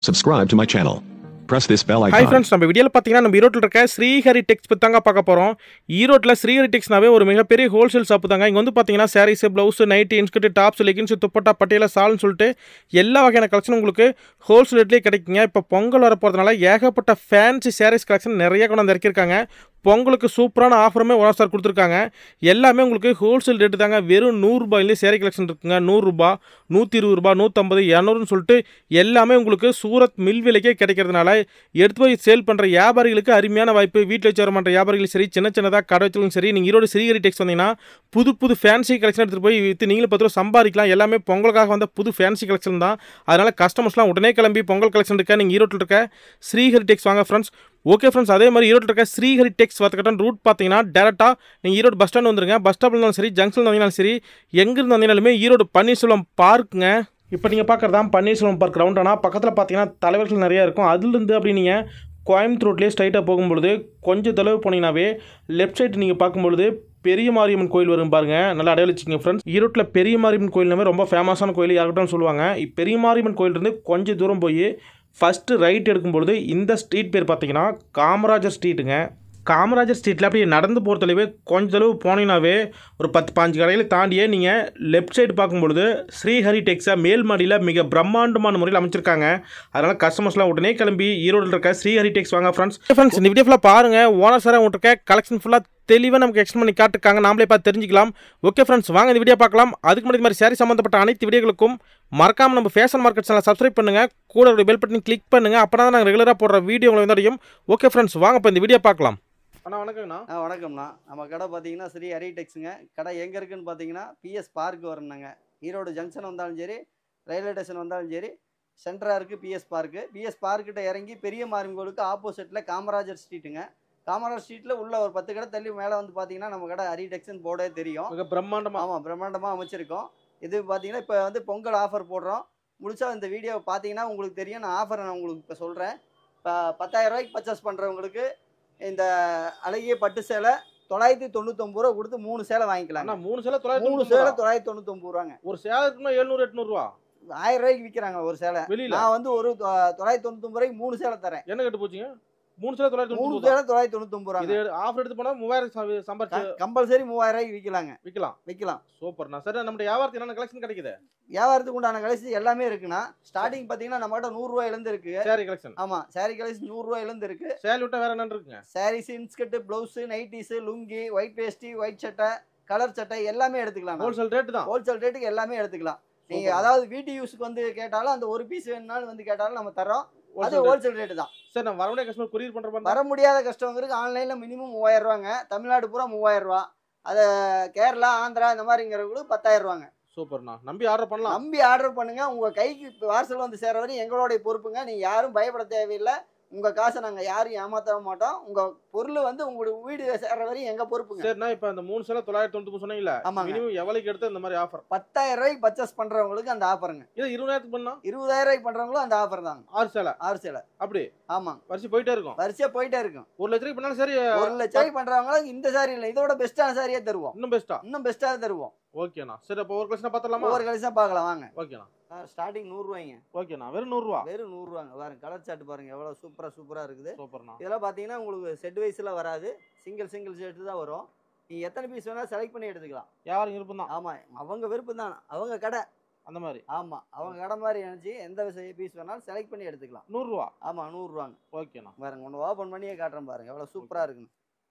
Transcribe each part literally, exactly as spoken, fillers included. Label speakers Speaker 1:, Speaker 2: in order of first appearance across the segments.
Speaker 1: Subscribe to my channel. Press this bell icon.
Speaker 2: Hi friends, நம்ம வீடியோல பாத்தீங்கன்னா நம்ம ஈரோட்ல இருக்க ஸ்ரீஹரி டெக்ஸ் பத்தி தாங்க பார்க்க போறோம். ஈரோட்ல ஸ்ரீஹரி டெக்ஸ்னாவே ஒரு மிகப்பெரிய ஹோல்சேல் ஷாப் தாங்க. இங்க வந்து பாத்தீங்கன்னா saris, blouse, nighty, inskirt, tops, leggings, dupatta, பட்டியல, சால்னு சொல்லிட்டு எல்லா வகையான கலெக்ஷன் உங்களுக்கு ஹோல்சேல் ரேட்லயே கிடைக்குங்க. இப்போ பொங்கல் வர போறதுனால ஏகப்பட்ட ஃபேன்சி சாரீஸ் கலெக்ஷன் நிறைய கொண்டு வந்து இறக்கிருக்காங்க. பொங்கலுக்கு சூப்பரான ஆஃபருமே ஒன் ஸ்டார் கொடுத்துருக்காங்க. எல்லாமே உங்களுக்கு ஹோல்சேல் ரேட்டு தாங்க. வெறும் நூறு ரூபாயிலே சேரீ கலெக்ஷன் இருக்குங்க. நூறு ரூபாய், நூற்றி இருபது ரூபாய், நூற்றம்பது, இரநூறுன்னு சொல்லிட்டு எல்லாமே உங்களுக்கு சூரத் மில் விலைக்கே கிடைக்கிறதுனால எடுத்து போய் சேல் பண்ணுற வியாபாரிகளுக்கு அருமையான வாய்ப்பு. வீட்டில் வச்சு வர மாட்ட வியாபாரிகளும் சரி, சின்ன சின்னதாக கடை வச்சாலும் சரி, நீங்கள் ஈரோடு ஸ்ரீஹரி டெக்ஸ் வந்தீங்கன்னா புது புது ஃபேன்சி கலெக்ஷன் எடுத்துகிட்டு போய் விற்று நீங்களும் பத்து ரூபா சம்பாதிக்கலாம். எல்லாமே பொங்கலுக்காக வந்த புது ஃபேன்சி கலெக்ஷன் தான். அதனால் கஸ்டமர்ஸ்லாம் உடனே கிளம்பி பொங்கல் கலெக்ஷன் இருக்க நீங்கள் ஈரோட்டில் இருக்க ஸ்ரீஹரி டெக்ஸ் வாங்க ஃப்ரெண்ட்ஸ். ஓகே ஃப்ரெண்ட்ஸ், அதே மாதிரி ஈரோட்டில் இருக்க ஸ்ரீஹரி டெக்ஸ் வரத்துக்கட்டான ரூட் பார்த்தீங்கன்னா டேரெக்டாக நீங்கள் ஈரோடு பஸ் ஸ்டாண்ட் வந்துருங்க. பஸ் ஸ்டாப்பில் இருந்தாலும் சரி, ஜங்ஷனில் வந்தீங்கனாலும் சரி, எங்கேருந்து வந்தீங்கனாலுமே ஈரோடு பன்னீர்செல்வம் பார்க்குங்க. இப்போ நீங்கள் பார்க்குறது தான் பன்னீர்செல்வம் பார்க் ரவுண்ட். ஆனால் பக்கத்தில் பார்த்தீங்கன்னா தலைவர்கள் நிறையா இருக்கும். அதுலேருந்து அப்படி நீங்கள் கோயம்புத்தூர் ரோட்லேயே ஸ்ட்ரைட்டாக போகும்பொழுது கொஞ்சம் தொலைவு போனீங்கன்னாவே லெஃப்ட் சைடு நீங்கள் பார்க்கும்பொழுது பெரிய மாரியம்மன் கோயில் வரும் பாருங்க. நல்லா அடையாளம் வச்சுக்கோங்க ஃப்ரெண்ட்ஸ். ஈரோட்டில் பெரிய மாரியம்மன் கோயில்னாவே ரொம்ப ஃபேமஸான கோயில் யார்கிட்டும் சொல்லுவாங்க. இப்போ பெரிய மாரியம்மன் கோயிலிருந்து கொஞ்சம் தூரம் போய் ஃபஸ்ட்டு ரைட் எடுக்கும்பொழுது இந்த ஸ்ட்ரீட் பேர் பார்த்தீங்கன்னா காமராஜர் ஸ்ட்ரீட்டுங்க. காமராஜர் ஸ்ட்ரீட்டில் அப்படியே நடந்து போகிற தொலைவே கொஞ்சம் தொலைவு போனீங்கன்னாவே ஒரு பத்து பாஞ்சு கடையில் தாண்டியே நீங்கள் லெஃப்ட் சைடு பார்க்கும்பொழுது ஸ்ரீஹரி டெக்ஸை மேல் மாடியில் மிக பிரம்மாண்டமான முறையில் அமைச்சிருக்காங்க. அதனால் கஸ்டமர்ஸ்லாம் உடனே கிளம்பி ஈரோடில் இருக்க ஸ்ரீஹரி டெக்ஸ் வாங்க ஃப்ரெண்ட்ஸ். ஃப்ரெண்ட்ஸ் இந்த வீடியோ ஃபுல்லாக பாருங்கள். ஓனர் சார் உங்கள்கிட்ட இருக்க கலெக்ஷன் ஃபுல்லாக தெளிவாக நமக்கு எக்ஸ்பிளைன் பண்ணி காட்டுருக்காங்க. நாமளே பார்த்து தெரிஞ்சிக்கலாம். ஓகே ஃப்ரெண்ட்ஸ், வாங்க இந்த வீடியோ பார்க்கலாம். அதுக்கு முன்னாடி மாதிரி சாரி சம்மந்தப்பட்ட அனைத்து வீடியோகளுக்கும் மறக்காமல் நம்ம ஃபேஷன் மார்க்கெட் சேனலை சப்ஸ்கிரைப் பண்ணுங்கள். கூட ஒரு பெல் பட்டன் கிளிக் பண்ணுங்கள். அப்போ தான் நாங்கள் ரெகுலராக போடுற வீடியோ உங்களுக்கு வந்து அடையும். ஓகே ஃப்ரெண்ட்ஸ், வாங்க இப்போ இந்த வீடியோ பார்க்கலாம். அண்ணா வணக்கங்கண்ணா.
Speaker 3: ஆ வணக்கம்ண்ணா. நம்ம கடை பார்த்தீங்கன்னா ஸ்ரீ ஹரி டெக்ஸுங்க. கடை எங்கே இருக்குதுன்னு பார்த்தீங்கன்னா பிஎஸ் பார்க் வரணுங்க. ஈரோடு ஜங்ஷன் வந்தாலும் சரி, ரயில்வே ஸ்டேஷன் வந்தாலும் சரி, சென்டராக இருக்குது பிஎஸ் பார்க்கு. பிஎஸ் பார்க்கிட்ட இறங்கி பெரிய மாரியம்மன் கோயிலுக்கு ஆப்போசிட்டில் காமராஜர் ஸ்ட்ரீட்டுங்க. காமராஜர் ஸ்ட்ரீட்டில் உள்ள ஒரு பத்து கடை தள்ளி மேலே வந்து பார்த்தீங்கன்னா நம்ம கடை ஹரி டெக்ஸ்ன்னு போர்டே தெரியும்.
Speaker 2: மிக பிரம்மாண்டமாக.
Speaker 3: ஆமாம், பிரம்மாண்டமாக அமைச்சிருக்கோம். இது பார்த்தீங்கன்னா இப்போ வந்து பொங்கல் ஆஃபர் போடுறோம். முடிச்சா இந்த வீடியோ பார்த்தீங்கன்னா உங்களுக்கு தெரியும். நான் ஆஃபரை நான் உங்களுக்கு இப்போ சொல்கிறேன். இப்போ பத்தாயிரம் ரூபாய்க்கு பர்ச்சேஸ் பண்ணுறவங்களுக்கு இந்த அழகிய பட்டு சேலை தொள்ளாயிரத்தி தொண்ணூத்தொம்பது ரூபா கொடுத்து மூணு சேலை வாங்கிக்கலாம்.
Speaker 2: மூணு சேலை
Speaker 3: மூணு சேலை தொள்ளாயிரத்தி தொண்ணூத்தொம்பது ரூபாங்க.
Speaker 2: ஒரு சேலை எழுநூறு எட்நூறு ரூபா
Speaker 3: ஆயிரம் ரூபாய்க்கு விற்கிறாங்க ஒரு சேலை. நான் வந்து ஒரு தொள்ளாயிரத்தி தொண்ணூத்தொம்பது ரூபாய்க்கு மூணு சேலை தரேன்.
Speaker 2: என்ன கட்டு போச்சுங்க? மூணு சேலை தொள்ளாயிரத்தி
Speaker 3: மூணு சேலை தொள்ளாயிரத்தி தொண்ணூத்தொம்பது ரூபா.
Speaker 2: இது ஆஃபர் எடுத்து போனா மூவாயிரம் சம்பாதிச்சு
Speaker 3: கம்பல்சரி மூவாயிரம் ரூபாய்க்கு விற்கலாங்க.
Speaker 2: விற்கலாம்
Speaker 3: விற்கலாம்.
Speaker 2: சூப்பர்ண்ணா. சரி, நம்ம வியாபாரத்துக்கு என்னென்ன கலெக்ஷன் கிடைக்குது?
Speaker 3: வியாபாரத்துக்கு உண்டான கலெக்ஷன் எல்லாமே இருக்குண்ணா. ஸ்டார்டிங் பார்த்தீங்கன்னா நம்ம கிட்ட நூறு ரூபாயிலேருந்து இருக்கு
Speaker 2: சாரி கலெக்ஷன்.
Speaker 3: ஆமா, சாரி கலெக்ஷன் நூறு ரூபாயிலேருந்து இருக்கு.
Speaker 2: சேல் விட்டா வேற என்ன இருக்குங்க?
Speaker 3: Saris, inskirt, blouse, nighties, lungi, white veshti, white சட்டை, கலர் சட்டை எல்லாமே எடுத்துக்கலாம்.
Speaker 2: ஹோல்சேல் ரேட் தான்.
Speaker 3: ஹோல்சேல் ரேட்டுக்கு எல்லாமே எடுத்துக்கலாம். நீங்க அதாவது வீட்டு யூஸ்க்கு வந்து கேட்டாலும் அந்த ஒரு பீஸ் வேணும்னாலும் வந்து கேட்டாலும் நம்ம தரோம். அது ஹோல்சேல் ரேட்டு தான்.
Speaker 2: சரி, நான் வர முடியாத கஸ்டமர் கொரியர் பண்ற மாதிரி.
Speaker 3: வர முடியாத கஸ்டமருக்கு ஆன்லைன்ல மினிமம் மூவாயிரம் ரூபாங்க. தமிழ்நாடு பூரா மூவாயிரம் ரூபா. அது கேரளா, ஆந்திரா இந்த மாதிரிங்கிறவங்களுக்கு பத்தாயிரம் ரூபாங்க.
Speaker 2: சூப்பர்ண்ணா. நம்பி ஆர்டர் பண்ணலாம்.
Speaker 3: நம்பி ஆர்டர் பண்ணுங்க. உங்க கைக்கு பார்சல் வந்து சேர வரையும் எங்களுடைய பொறுப்புங்க. நீங்க யாரும் பயப்பட தேவையில்லை. உங்க காசை நாங்க யாரும் ஏமாத்த மாட்டோம். உங்க பொருள் வந்து உங்களுடைய வீடு சேர்ற வரையும் எங்க பொறுப்புங்க.
Speaker 2: சரிண்ணா, இப்ப அந்த மூணு சேலை தொள்ளாயிரத்தி தொண்ணூத்தி சொன்னீங்கல்ல, மினிமம் எவ்வளவுக்கு எடுத்து இந்த மாதிரி ஆஃபர்?
Speaker 3: பத்தாயிரம் ரூபாய்க்கு பர்ச்சேஸ் பண்றவங்களுக்கு அந்த ஆஃபருங்க.
Speaker 2: இது இருபதாயிரத்துக்கு பண்ணா
Speaker 3: இருபதாயிரம் ரூபாய்க்கு பண்றவங்களும் அந்த ஆஃபர் தாங்க.
Speaker 2: ஆறு சேலை
Speaker 3: ஆறு சேலை
Speaker 2: அப்படி.
Speaker 3: ஆமா,
Speaker 2: வரிசை போயிட்டே இருக்கும்.
Speaker 3: வரிசையா போயிட்டே இருக்கும்.
Speaker 2: ஒரு லட்ச ரூபாய் பண்ணாலும் சரி.
Speaker 3: ஒரு லட்ச ரூபாய் பண்றவங்களுக்கு இந்த சாரி இல்லை, இதோட பெஸ்டான சாரியே தருவோம்.
Speaker 2: இன்னும் பெஸ்டா
Speaker 3: இன்னும் பெஸ்டா தருவோம்.
Speaker 2: ஓகேண்ணா. சரி, அப்போ ஒரு கலெக்ஷன் பார்த்தலாமா?
Speaker 3: ஒரு கலெக்ஷன் பார்க்கலாம் வாங்க.
Speaker 2: ஓகேண்ணா.
Speaker 3: ஸ்டார்டிங் நூறு ரூபாய்ங்க.
Speaker 2: ஓகேண்ணா. வெறும் நூறு ரூபா.
Speaker 3: வெறும் நூறு ரூபாங்க. பாருங்க கலர் சார்ட் பாருங்க எவ்வளவு சூப்பரா சூப்பரா இருக்குது.
Speaker 2: சூப்பர்ண்ணா.
Speaker 3: இதெல்லாம் பாத்தீங்கன்னா உங்களுக்கு செட் வைஸ்ல வராது. சிங்கிள் சிங்கிள் செட் தான் வரும். நீங்க எத்தனை பீஸ் வேணா செலக்ட் பண்ணி எடுத்துக்கலாம்.
Speaker 2: யாரும் விருப்பம் தான்.
Speaker 3: ஆமா, அவங்க விருப்பம் தான். அவங்க கடை
Speaker 2: அந்த மாதிரி.
Speaker 3: ஆமா, அவங்க கடை மாதிரி நினைச்சு எந்த பீஸ் வேணாலும் செலக்ட் பண்ணி எடுத்துக்கலாம்.
Speaker 2: நூறு ரூபா.
Speaker 3: ஆமா, நூறு ரூபாங்க.
Speaker 2: ஓகேண்ணா.
Speaker 3: பாருங்க ஒன்று ஓபன் பண்ணியே காட்டுறேன் பாருங்க எவ்வளவு சூப்பரா இருக்குன்னு.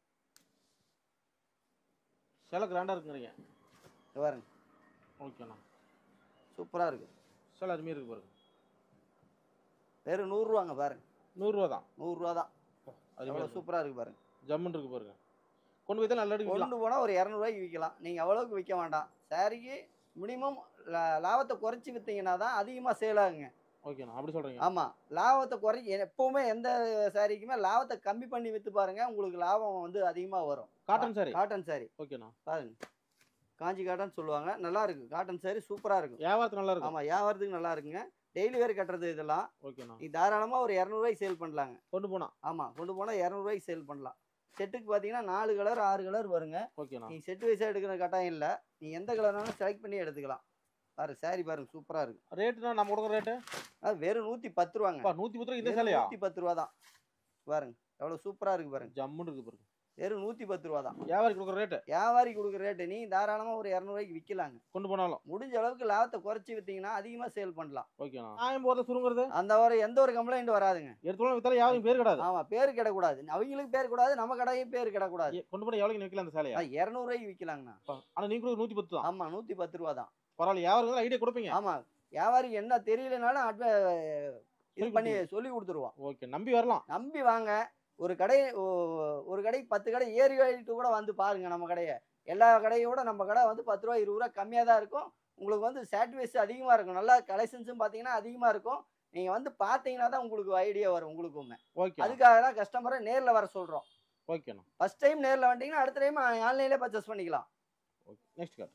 Speaker 2: சேலை கிராண்டா இருக்குறீங்க
Speaker 3: பாருங்க.
Speaker 2: ஓகேண்ணா.
Speaker 3: சூப்பரா இருக்கு.
Speaker 2: சேலை அருமையா இருக்கு பாருங்க.
Speaker 3: வெறும் நூறு ரூபாங்க. பாருங்க
Speaker 2: நூறு ரூபா தான்.
Speaker 3: நூறு ரூபா தான். எவ்வளவு சூப்பரா இருக்கு பாருங்க.
Speaker 2: ஜம்முன்னு இருக்கு பாருங்க. கொண்டு போய் தான் நல்ல அடி விக்கலாம்.
Speaker 3: கொண்டு போனா ஒரு இருநூறு ரூபாய்க்கு விற்கலாம். நீங்க அவ்வளவுக்கு விற்க வேண்டாம். சாரிக்கு மினிமம் லாபத்தை குறைச்சி வித்தீங்கன்னா தான் அதிகமா சேல் ஆகுங்க.
Speaker 2: ஓகேண்ணா, அப்படி சொல்றீங்க.
Speaker 3: ஆமா, லாபத்தை குறை எப்பவுமே எந்த சாரிக்குமே லாபத்தை கம்மி பண்ணி வித்து பாருங்க, உங்களுக்கு லாபம் வந்து அதிகமா வரும்.
Speaker 2: காட்டன் சாரி.
Speaker 3: காட்டன் சாரி.
Speaker 2: ஓகேண்ணா.
Speaker 3: பாருங்க, காஞ்சி காட்டன் சொல்லுவாங்க. நல்லா இருக்கு காட்டன் சாரி, சூப்பரா இருக்கும்.
Speaker 2: வியாபாரத்துக்கு நல்லா இருக்கும்.
Speaker 3: ஆமா, வியாபாரத்துக்கு நல்லா இருக்குங்க. டெய்லி வேர் கட்டுறது இதெல்லாம்.
Speaker 2: ஓகேண்ணா.
Speaker 3: நீ தாராளமா ஒரு இருநூறு ரூபாய்க்கு சேல் பண்ணலாங்க.
Speaker 2: கொண்டு போனா.
Speaker 3: ஆமா, கொண்டு போனா இருநூறு ரூபாய்க்கு சேல் பண்ணலாம். செட்டுக்கு பாத்தீங்கன்னா நாலு கலர் ஆறு கலர் வருங்க.
Speaker 2: ஓகேண்ணா.
Speaker 3: நீ செட் வைஸா எடுக்கிற கட்டாயம் இல்ல. நீ எந்த கலர்னாலும் செலக்ட் பண்ணி எடுத்துக்கலாம். பாருங்க சாரி பாருங்க சூப்பரா இருக்கு.
Speaker 2: ரேட்னா நம்ம கொடுக்குற ரேட்டு
Speaker 3: அது வெறும் நூத்தி பத்து ரூபாங்க.
Speaker 2: நூத்தி பத்து ரூபாய் இந்த சேலையா?
Speaker 3: நூத்தி பத்து ரூபா தான். பாருங்க எவ்வளவு சூப்பரா இருக்கு பாருங்க.
Speaker 2: ஜம்முன்னு இருக்கு பாருங்க.
Speaker 3: வெறும் நூத்தி பத்து ரூபா தான்.
Speaker 2: வியாபாரி கொடுக்குற ரேட்டு
Speaker 3: வியாபாரி கொடுக்குற ரேட்டு நீ தாராளமா ஒரு இருநூறு ரூபாய்க்கு விற்கலாங்க.
Speaker 2: கொண்டு போனாலும்
Speaker 3: முடிஞ்ச அளவுக்கு லாபத்தை குறைச்சி வித்தீங்கன்னா அதிகமா சேல் பண்ணலாம்.
Speaker 2: ஓகேண்ணா. நியாயம் போறத சுருங்குறது
Speaker 3: அந்த ஒரு எந்த ஒரு கம்ப்ளைண்ட் வராதுங்க.
Speaker 2: எடுத்து வித்தாலும் யாரும் பேர் கிடையாது.
Speaker 3: ஆமா பேர் கிடக்கூடாது, அவங்களுக்கு பேர் கூடாது, நம்ம கடையும் பேர் கிடக்கூடாது.
Speaker 2: கொண்டு போய் எவ்வளவு விற்கலாம் அந்த சேலையா?
Speaker 3: இருநூறு ரூபாய்க்கு விற்கலாங்கண்ணா.
Speaker 2: ஆனா நீங்க கொடுக்குற நூத்தி பத்து தான்.
Speaker 3: ஆமா நூத்தி பத்து ரூபா தான்.
Speaker 2: பரவாயில்ல, வியாபாரம் ஐடியா கொடுப்பீங்க.
Speaker 3: ஆமா வியாபாரிக்கு என்ன தெரியலனாலும் அட்வ இது பண்ணி சொல்லி கொடுத்துருவோம்.
Speaker 2: ஓகே, நம்பி வரலாம்.
Speaker 3: நம்பி வாங்க. ஒரு கடை ஒரு கடைக்கு பத்து கடை ஏறி வாங்கிட்டு கூட வந்து பாருங்க நம்ம கடையை. எல்லா கடையோட நம்ம கடை வந்து பத்து ரூபா இருபது ரூபா கம்மியாக தான் இருக்கும். உங்களுக்கு வந்து சாட்டிஸ்ஃபைஸ் அதிகமாக இருக்கும். நல்லா கலெக்ஷன்ஸும் பார்த்தீங்கன்னா அதிகமாக இருக்கும். நீங்கள் வந்து பார்த்தீங்கன்னா தான் உங்களுக்கு ஐடியா வரும் உங்களுக்குமே.
Speaker 2: ஓகே,
Speaker 3: அதுக்காக தான் கஸ்டமரை நேரில் வர சொல்கிறோம்.
Speaker 2: ஓகேண்ணா.
Speaker 3: ஃபர்ஸ்ட் டைம் நேரில் வந்துட்டீங்கன்னா அடுத்த டைம் ஆன்லைன்லேயே பர்ச்சேஸ் பண்ணிக்கலாம்.
Speaker 2: Okay, next card.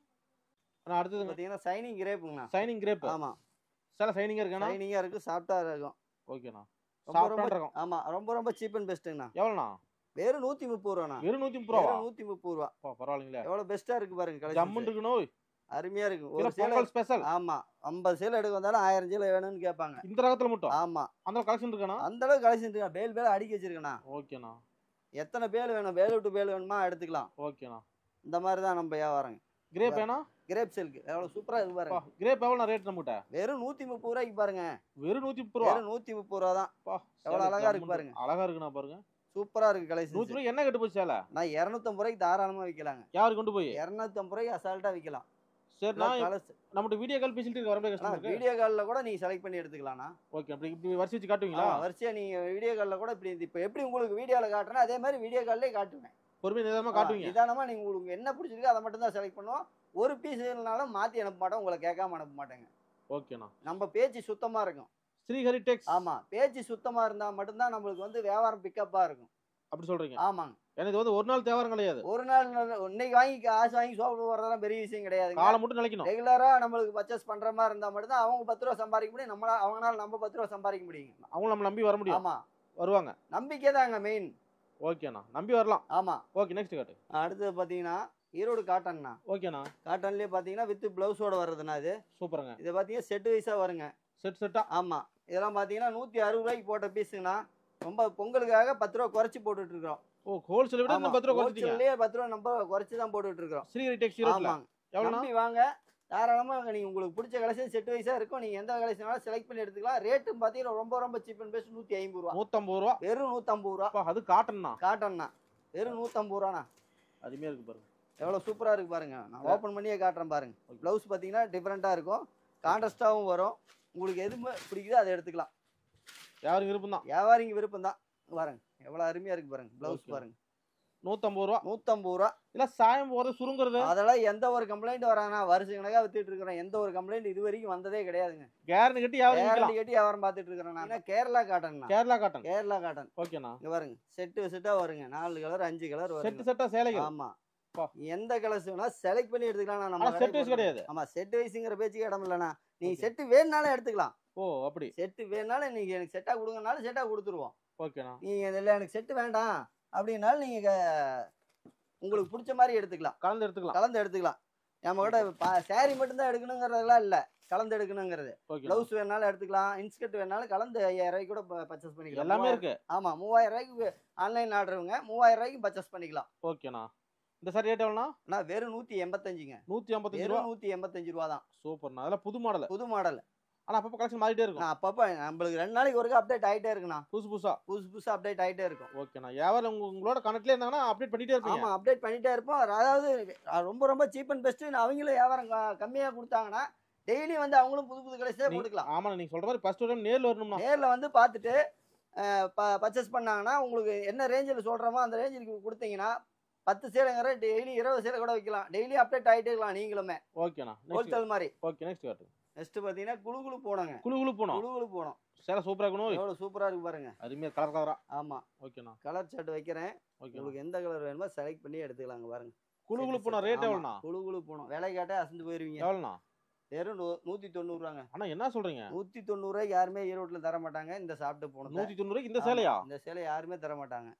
Speaker 2: ஆனால் அடுத்தது
Speaker 3: பார்த்தீங்கன்னா சைனிங் கிரேப்புங்கண்ணா.
Speaker 2: Shining crepe.
Speaker 3: ஆமாம்
Speaker 2: சார் சைனிங்காக இருக்குண்ணா.
Speaker 3: சைனிங்காக இருக்குது, சாஃப்டாக இருக்கும்.
Speaker 2: ஓகேண்ணா.
Speaker 3: ரொம்ப ரொம்ப ஆமா ரொம்ப ரொம்ப சீப் அண்ட் பெஸ்ட்டுங்கண்ணா.
Speaker 2: எவ்வளோண்ணா?
Speaker 3: வெறும் நூத்தி முப்பது ரூபாண்ணா.
Speaker 2: வெறும் நூத்தி முப்பது ரூபா.
Speaker 3: நூத்தி முப்பது ரூபா.
Speaker 2: பரவாயில்லைங்களா?
Speaker 3: எவ்வளவு பெஸ்டா இருக்கு பாருங்க.
Speaker 2: ஜம்முன்னு இருக்கணும்.
Speaker 3: அருமையா இருக்கு.
Speaker 2: ஒரு சேலை ஸ்பெஷல்.
Speaker 3: ஆமா ஐம்பது சேலை எடுக்க வந்தாலும் ஆயிரம் சேலை வேணும்னு கேட்பாங்க.
Speaker 2: இந்த ரகத்துல மட்டும்?
Speaker 3: ஆமா.
Speaker 2: அந்த கலெக்ஷன் இருக்கானா?
Speaker 3: அந்த அளவுக்கு கலெக்ஷன் இருக்கா. பேல் பேல் அடிக்க வச்சிருக்கேண்ணா.
Speaker 2: ஓகேண்ணா.
Speaker 3: எத்தனை பேல் வேணும், பேல் விட்டு பேல் வேணுமா எடுத்துக்கலாம்.
Speaker 2: ஓகேண்ணா.
Speaker 3: இந்த மாதிரி தான் நம்ம வியாபாரங்க.
Speaker 2: கிரேப் வேணா?
Speaker 3: கிரேப் சில்க் எவ்வளவு சூப்பரா இருக்கு பாருங்க.
Speaker 2: கிரேப் எவ்வளவு ரேட் நம்மகிட்ட?
Speaker 3: வெறும் நூத்தி முப்பது ரூபாய்க்கு பாருங்க.
Speaker 2: வெறும் நூத்தி முப்பது ரூபா.
Speaker 3: வெறும் நூத்தி முப்பது ரூபா தான். எவ்வளவு அழகா இருக்கு பாருங்க.
Speaker 2: அழகா இருக்குண்ணா பாருங்க.
Speaker 3: சூப்பரா இருக்கு கலெக்ஷன்.
Speaker 2: நூத்தி ரூபாய் என்ன கட்டு போச்சு சேலை?
Speaker 3: நான் இருநூத்தி ஐம்பது ரூபாய்க்கு தாராளமா விக்கலாங்க.
Speaker 2: யாரு கொண்டு போய்?
Speaker 3: இருநூத்தி ஐம்பது ரூபாய்க்கு அசால்ட்டா விக்கலாம்.
Speaker 2: சரி, நான் நம்மட்ட வீடியோ கால் ஃபெசிலிட்டி இருக்கு. வரவே கஸ்டமர்
Speaker 3: வீடியோ கால்ல கூட நீங்க செலக்ட் பண்ணி எடுத்துக்கலாம்னா.
Speaker 2: ஓகே, அப்படி இப்படி வரிசை வச்சு காட்டுவீங்களா?
Speaker 3: வரிசையா நீங்க வீடியோ கால்ல கூட இப்படி இப்போ எப்படி உங்களுக்கு வீடியோல காட்டுறேன் அதே மாதிரி வீடியோ கால்லே காட்டுவேன்.
Speaker 2: பொறுமையா நிதானமா காட்டுவீங்க.
Speaker 3: நிதானமா நீங்க உங்களுக்கு என்ன பிடிச்சிருக்கோ அதை மட்டும் தான் செலக்ட் பண்ணுவோம். ஒரு பீஸ் இல்லனாலும் மாத்தி அனுப்ப மாட்டோம், உங்களை கேட்காம அனுப்ப மாட்டேங்க.
Speaker 2: ஓகேண்ணா.
Speaker 3: நம்ம பேச்சு சுத்தமா இருக்கும்.
Speaker 2: ஸ்ரீஹரி டெக்ஸ்.
Speaker 3: ஆமா, பேச்சு சுத்தமா இருந்தா மட்டும்தான் நம்மளுக்கு வந்து வியாபாரம் பிக்கப்பா இருக்கும்.
Speaker 2: அப்படி சொல்றீங்க?
Speaker 3: ஆமாங்க.
Speaker 2: எனக்கு வந்து ஒரு நாள் தேவாரம் கிடையாது.
Speaker 3: ஒரு நாள் இன்னைக்கு வாங்கி காசு வாங்கி சோப்பு போறதெல்லாம் பெரிய விஷயம் கிடையாது.
Speaker 2: காலம் மட்டும் நினைக்கணும்.
Speaker 3: ரெகுலரா நம்மளுக்கு பர்ச்சேஸ் பண்ற மாதிரி இருந்தா மட்டும் தான் அவங்க பத்து ரூபா சம்பாதிக்க முடியும். நம்மள அவங்களால நம்ம பத்து ரூபா சம்பாதிக்க முடியும்.
Speaker 2: அவங்க நம்ம நம்பி வர முடியும்.
Speaker 3: ஆமா
Speaker 2: வருவாங்க.
Speaker 3: நம்பிக்கை தாங்க மெயின்.
Speaker 2: ஓகேண்ணா, நம்பி வரலாம்.
Speaker 3: ஆமா.
Speaker 2: ஓகே, நெக்ஸ்ட் காட்டு.
Speaker 3: அடுத்து பாத்தீங்கன்னா ஈரோடு காட்டன்ண்ணா.
Speaker 2: ஓகேண்ணா.
Speaker 3: காட்டன்லயே பாத்தீங்கன்னா வித் பிளவுஸோட வருதுண்ணா. இது
Speaker 2: சூப்பருங்க.
Speaker 3: இது பாத்தீங்கன்னா செட் வைஸா வருங்க.
Speaker 2: செட் செட்டா?
Speaker 3: ஆமா. இதெல்லாம் பாத்தீங்கன்னா நூத்தி அறுபது ரூபாய்க்கு போட்ட பீஸுங்கண்ணா. ரொம்ப பொங்கலுக்காக பத்து ரூபா குறைச்சி போட்டுட்டு இருக்கோம்.
Speaker 2: ஓ, ஹோல்சேல் விட நம்ம பத்து ரூபா குறைச்சிட்டீங்க.
Speaker 3: ஹோல்சேல்லே பத்து ரூபா நம்ம குறைச்சி தான் போட்டுட்டு இருக்கோம்.
Speaker 2: ஸ்ரீஹரி டெக்ஸ் ஈரோட்ல.
Speaker 3: ஆமாங்க. நம்பி வாங்க. தாராளமா நீங்க உங்களுக்கு பிடிச்ச கலெக்ஷன் செட் வைஸா இருக்கும். நீங்க எந்த கலெக்ஷனாலும் செலக்ட் பண்ணி எடுத்துக்கலாம். ரேட்டும் பாத்தீங்கன்னா ரொம்ப ரொம்ப சீப் அண்ட் பெஸ்ட். நூத்தி ஐம்பது ரூபா.
Speaker 2: நூத்தி ஐம்பது ரூபா.
Speaker 3: வெறும் நூத்தி ஐம்பது ரூபா.
Speaker 2: அது காட்டன்னா?
Speaker 3: காட்டன்னா வெறும் நூத்தி ஐம்பது ரூபாண்ணா.
Speaker 2: அருமையா இருக்கு பாருங்க.
Speaker 3: எவ்வளவு சூப்பரா இருக்கு பாருங்க. நான் ஓபன் பண்ணியே காட்டுறேன் பாருங்க. பிளவுஸ் பாத்தீங்கன்னா டிஃபரெண்டா இருக்கும், கான்ட்ராஸ்டாவும் வரும். உங்களுக்கு எது பிடிக்குதோ அதை எடுத்துக்கலாம்.
Speaker 2: யாருக்கு விருப்பம் தான்?
Speaker 3: வியாபாரிங்க விருப்பம் தான். பாருங்க எவ்வளவு அருமையா இருக்கு பாருங்க. பிளவுஸ் பாருங்க.
Speaker 2: நூத்தி ஐம்பது ரூபா.
Speaker 3: நூத்தி ஐம்பது ரூபா.
Speaker 2: இல்ல சாயம் போறது சுருங்குறது
Speaker 3: அதெல்லாம் எந்த ஒரு கம்ப்ளைண்ட் வரானா வருஷ கணக்கா வித்துட்டு இருக்கிறேன். எந்த ஒரு கம்ப்ளைண்ட் இது வரைக்கும் வந்ததே கிடையாதுங்க.
Speaker 2: கேரண்டி கட்டி வியாபாரம்
Speaker 3: கேரண்டி கட்டி வியாபாரம் பார்த்துட்டு இருக்கிறேன் நான். Kerala cotton.
Speaker 2: Kerala cotton.
Speaker 3: Kerala cotton.
Speaker 2: ஓகேண்ணா.
Speaker 3: இங்க பாருங்க செட்டு செட்டா வருங்க. நாலு கலர் அஞ்சு கலர் வரும்.
Speaker 2: செட்டு செட்டா சேலைகள்.
Speaker 3: ஆமா. எந்த கலர்ஸ் வேணா செலக்ட் பண்ணி எடுத்துக்கலாம். நம்ம
Speaker 2: செட் வைஸ் கிடையாது.
Speaker 3: ஆமா, செட் வைஸ்ங்கற பேச்சுக்கு இடம் இல்லனா. நீ செட் வேணும்னாலும் எடுத்துக்கலாம்.
Speaker 2: ஓ, அப்படி.
Speaker 3: செட் வேணும்னாலும் நீங்க எனக்கு செட்டா கொடுங்கனாலும் செட்டா கொடுத்துருவோம்.
Speaker 2: ஓகேண்ணா.
Speaker 3: நீங்க இல்ல எனக்கு செட் வேண்டாம் அப்படினாலும் நீங்க உங்களுக்கு பிடிச்ச மாதிரி எடுத்துக்கலாம்.
Speaker 2: கலந்து எடுத்துக்கலாம்.
Speaker 3: கலந்து எடுத்துக்கலாம். நம்ம கிட்ட சாரி மட்டும் தான் எடுக்கணுங்கிறதெல்லாம் இல்ல, கலந்து எடுக்கணுங்கிறது. பிளவுஸ் வேணாலும் எடுத்துக்கலாம், இன்ஸ்கர்ட் வேணாலும் கலந்து ஐயாயிரம் ரூபாய்க்கு கூட பர்ச்சேஸ் பண்ணிக்கலாம்.
Speaker 2: எல்லாமே இருக்கு.
Speaker 3: ஆமா, மூவாயிரம் ரூபாய்க்கு ஆன்லைன் ஆர்டருங்க மூவாயிரம் ரூபாய்க்கு பர்ச்சேஸ் பண்ணிக்கலாம்.
Speaker 2: ஓகேண்ணா. இந்த சாரி ரேட் எவ்வளோண்ணா?
Speaker 3: நான் வெறும் நூத்தி எண்பத்தஞ்சுங்க.
Speaker 2: நூத்தி எண்பத்தஞ்சு ரூபா.
Speaker 3: நூத்தி எண்பத்தஞ்சு ரூபா தான்.
Speaker 2: சூப்பர்ண்ணா. அதெல்லாம் புது மாடல்.
Speaker 3: புது மாடல்.
Speaker 2: ஆனா அப்பப்போ கலெக்ஷன் மாறிட்டே இருக்கும்.
Speaker 3: அப்பப்போ நம்மளுக்கு ரெண்டு நாளைக்கு ஒருக்கா அப்டேட் ஆகிட்டே இருக்குண்ணா.
Speaker 2: புதுசு புதுசா
Speaker 3: புதுசு புதுசா அப்டேட் ஆகிட்டே இருக்கும்.
Speaker 2: ஓகேண்ணா. வியாபாரம் உங்களோட கனெக்ட்லேயே இருந்தாங்கன்னா அப்டேட் பண்ணிட்டே இருப்பீங்க.
Speaker 3: ஆமாம், அப்டேட் பண்ணிட்டே இருப்போம். அதாவது ரொம்ப ரொம்ப சீப் அண்ட் பெஸ்ட்டு. அவங்களும் வியாபாரம் கம்மியாக கொடுத்தாங்கன்னா டெய்லி வந்து அவங்களும் புது புது கலெக்ஷனே போட்டுக்கலாம்.
Speaker 2: ஆமாம், நீங்கள் சொல்கிற மாதிரி ஃபர்ஸ்ட் டைம் நேரில் வரணும்னா
Speaker 3: நேரில் வந்து பார்த்துட்டு பர்ச்சேஸ் பண்ணாங்கன்னா உங்களுக்கு என்ன ரேஞ்சில் சொல்கிறோமோ அந்த ரேஞ்சுக்கு கொடுத்தீங்கன்னா பத்து சேலைங்கிற டெய்லி இருபது சேலை கூட வைக்கலாம். டெய்லி அப்டேட் ஆகிட்டே இருக்கலாம் நீங்களுமே.
Speaker 2: ஓகேண்ணா.
Speaker 3: ஹோல்சேல் மாதிரி.
Speaker 2: ஓகே, நெக்ஸ்ட் காட்டு.
Speaker 3: நெக்ஸ்ட் பார்த்தீங்கன்னா குழு குழு போனோங்க.
Speaker 2: குழு குழு போனோம்.
Speaker 3: குழு குழு போனோம்.
Speaker 2: சேலை சூப்பராக இருக்கணும்.
Speaker 3: எவ்வளோ சூப்பராக இருக்கு பாருங்க.
Speaker 2: அருமையாக கலர் கலரா.
Speaker 3: ஆமாம்.
Speaker 2: ஓகேண்ணா.
Speaker 3: கலர் சார்ட் வைக்கிறேன்.
Speaker 2: ஓகே,
Speaker 3: உங்களுக்கு எந்த கலர் வேணுமோ செலக்ட் பண்ணி எடுத்துக்கலாங்க பாருங்க.
Speaker 2: குழு குழு போனோம். ரேட் எவ்வளோண்ணா?
Speaker 3: குழு குழு போனோம். விலை கேட்டே அசந்து போயிருவீங்க.
Speaker 2: எவ்வளோண்ணா?
Speaker 3: வெறும் நூத்தி தொண்ணூறு ரூபாங்க.
Speaker 2: ஆனா என்ன சொல்றீங்க?
Speaker 3: நூத்தி தொண்ணூறு ரூபாய்க்கு யாருமே ஈரோட்ல தர மாட்டாங்க. இந்த சாப்பிட்டு போனோம்.
Speaker 2: நூத்தி தொண்ணூறு இந்த சேலையா?
Speaker 3: இந்த சேலை யாருமே தர மாட்டாங்க.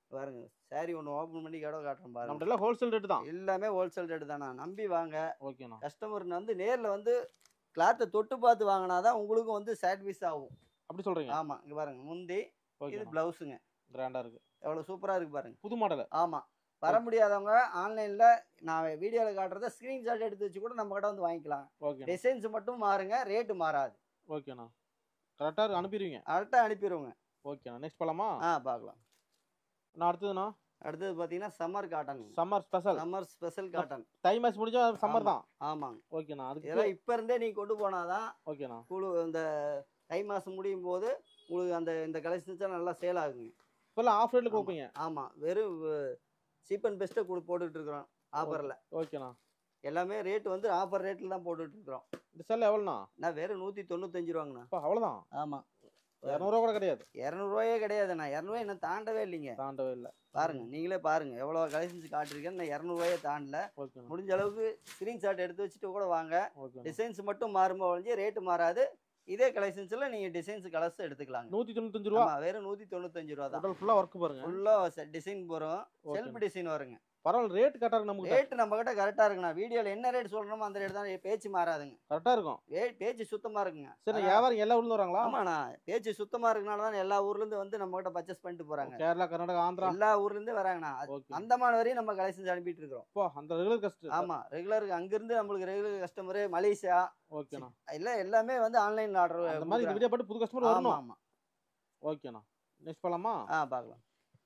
Speaker 3: பாருங்க சாரி ஒன்று ஓப்பன் பண்ணி கடை காட்டுறேன் பாருங்க.
Speaker 2: நம்மகிட்ட எல்லாம் ஹோல்சேல் ரேட் தான்.
Speaker 3: எல்லாமே ஹோல்சேல் ரேட்டு தானா, நம்பி வாங்க.
Speaker 2: ஓகேண்ணா.
Speaker 3: கஸ்டமர் வந்து நேரில் வந்து கிளாத்தை தொட்டு பார்த்து வாங்கினாதான் உங்களுக்கும் வந்து சாட்டிஸ்ஃபைஸ் ஆகும்.
Speaker 2: அப்படி சொல்றீங்க?
Speaker 3: ஆமாம். இங்கே பாருங்க முந்தி, இது
Speaker 2: ஓகேண்ணா.
Speaker 3: ப்ளவுஸுங்க.
Speaker 2: கிராண்டா இருக்கு.
Speaker 3: எவ்வளோ சூப்பராக இருக்கு பாருங்க.
Speaker 2: புது மாடல்.
Speaker 3: ஆமாம். வர முடியாதவங்க ஆன்லைனில் நான் வீடியோவில் காட்டுறத ஸ்க்ரீன்ஷாட் எடுத்து வச்சு கூட நம்ம கடை வந்து வாங்கிக்கலாம்.
Speaker 2: ஓகே.
Speaker 3: டிசைன்ஸ் மட்டும் மாறுங்க, ரேட்டு மாறாது.
Speaker 2: ஓகேண்ணா. கரெக்டாக அனுப்பிடுவீங்க?
Speaker 3: கரெக்டாக அனுப்பிடுவோங்க.
Speaker 2: ஓகேண்ணா. நெக்ஸ்ட் போகலாமா?
Speaker 3: ஆ பார்க்கலாம்.
Speaker 2: நான் அடுத்ததுண்ணா
Speaker 3: அடுத்தது பார்த்தீங்கன்னா summer cotton.
Speaker 2: Summer special.
Speaker 3: Summer special cotton.
Speaker 2: தை மாசம் முடிஞ்சா சம்மர் தான்.
Speaker 3: ஆமாங்க.
Speaker 2: ஓகேண்ணா. அதுக்கு
Speaker 3: இதெல்லாம் இப்போ இருந்தே நீங்கள் கொண்டு போனாதான்
Speaker 2: ஓகேண்ணா
Speaker 3: குழு இந்த தை மாதம் முடியும் போது உங்களுக்கு அந்த இந்த கலெக்ஷன்ஸ் நல்லா சேல் ஆகுங்க.
Speaker 2: இப்போல்லாம் ஆஃப் ரேட்டில் கொடுப்பீங்க?
Speaker 3: ஆமாம். வெறும் சீப் அண்ட் பெஸ்ட்டை கொடு போட்டுட்டு இருக்கிறோம் ஆஃபரில்.
Speaker 2: ஓகேண்ணா.
Speaker 3: எல்லாமே ரேட்டு வந்து ஆஃபர் ரேட்டில் தான் போட்டுட்டு இருக்கிறோம்.
Speaker 2: இந்த செல் எவ்வளோண்ணா?
Speaker 3: நான் வெறும் நூற்றி தொண்ணூத்தஞ்சு ரூபாங்கண்ணா.
Speaker 2: இப்போ அவ்வளோதான்?
Speaker 3: ஆமாம்.
Speaker 2: இரநூறுவா கூட கிடையாது?
Speaker 3: இரநூறுவாயே கிடையாதுண்ணா. இரநூறுவா இன்னும் தாண்டவே இல்லைங்க.
Speaker 2: தாண்டவே இல்லை.
Speaker 3: பாருங்க நீங்களே பாருங்க எவ்வளோ கலெக்ஷன்ஸ் காட்டிருக்கேன்னு. நான் இரநூறுவாயே தாண்டல.
Speaker 2: ஓகேண்ணா.
Speaker 3: முடிஞ்ச அளவுக்கு ஸ்க்ரீன்ஷாட் எடுத்து வச்சுட்டு கூட வாங்க.
Speaker 2: ஓகே.
Speaker 3: டிசைன்ஸ் மட்டும் மாறும்போது ஒழிஞ்சு ரேட்டு மாறாது. இதே கலெக்ஷன்ஸில் நீங்கள் டிசைன்ஸ் கலர்ஸ் எடுத்துக்கலாங்க.
Speaker 2: நூற்றி தொண்ணூத்தஞ்சு ரூபா?
Speaker 3: வெறும் நூற்றி தொண்ணூத்தஞ்சு ரூபா தான்.
Speaker 2: ஃபுல்லாக ஒர்க் பாருங்க.
Speaker 3: ஃபுல்லாக டிசைன் வரும். செல்ஃப் டிசைன் வருங்க.
Speaker 2: பரவாயில்ல. ரேட் கரெக்டாக இருக்கு நமக்கு.
Speaker 3: ரேட் நம்ம கிட்ட கரெக்டாக இருக்குண்ணா. வீடியோவில் என்ன ரேட் சொல்கிறோமோ அந்த ரேட் தான். பேச்சு மாறாதுங்க.
Speaker 2: கரெக்டாக இருக்கும்.
Speaker 3: ரேட் பேச்சு சுத்தமாக இருக்குங்க.
Speaker 2: சரி. வியாபாரம் எல்லா ஊர்ல வராங்களா?
Speaker 3: ஆமாண்ணா. பேச்சு சுத்தமாக இருக்கனால தான் எல்லா ஊர்லேருந்து வந்து நம்ம கிட்ட பர்ச்சேஸ் பண்ணிட்டு போகிறாங்க.
Speaker 2: கேரளா, கர்நாடகா, ஆந்திரா
Speaker 3: எல்லா ஊர்லேருந்து வராங்கண்ணா. அந்தமான் வரையும் நம்ம கலெக்ஷன்ஸ் அனுப்பிட்டு இருக்கிறோம்.
Speaker 2: அந்த ரெகுலர் கஸ்டமர்.
Speaker 3: ஆமாம். ரெகுலருக்கு அங்கேருந்து நம்மளுக்கு ரெகுலர் கஸ்டமரு மலேசியா.
Speaker 2: ஓகேண்ணா.
Speaker 3: இல்லை எல்லாமே வந்து ஆன்லைனில் ஆர்டர்.
Speaker 2: அந்த மாதிரி இந்த வீடியோ பார்த்து புது கஸ்டமர் வரணும்.
Speaker 3: ஆமாம்.
Speaker 2: ஓகேண்ணா. நெக்ஸ்ட் போகலாமா?
Speaker 3: ஆ பார்க்கலாம்.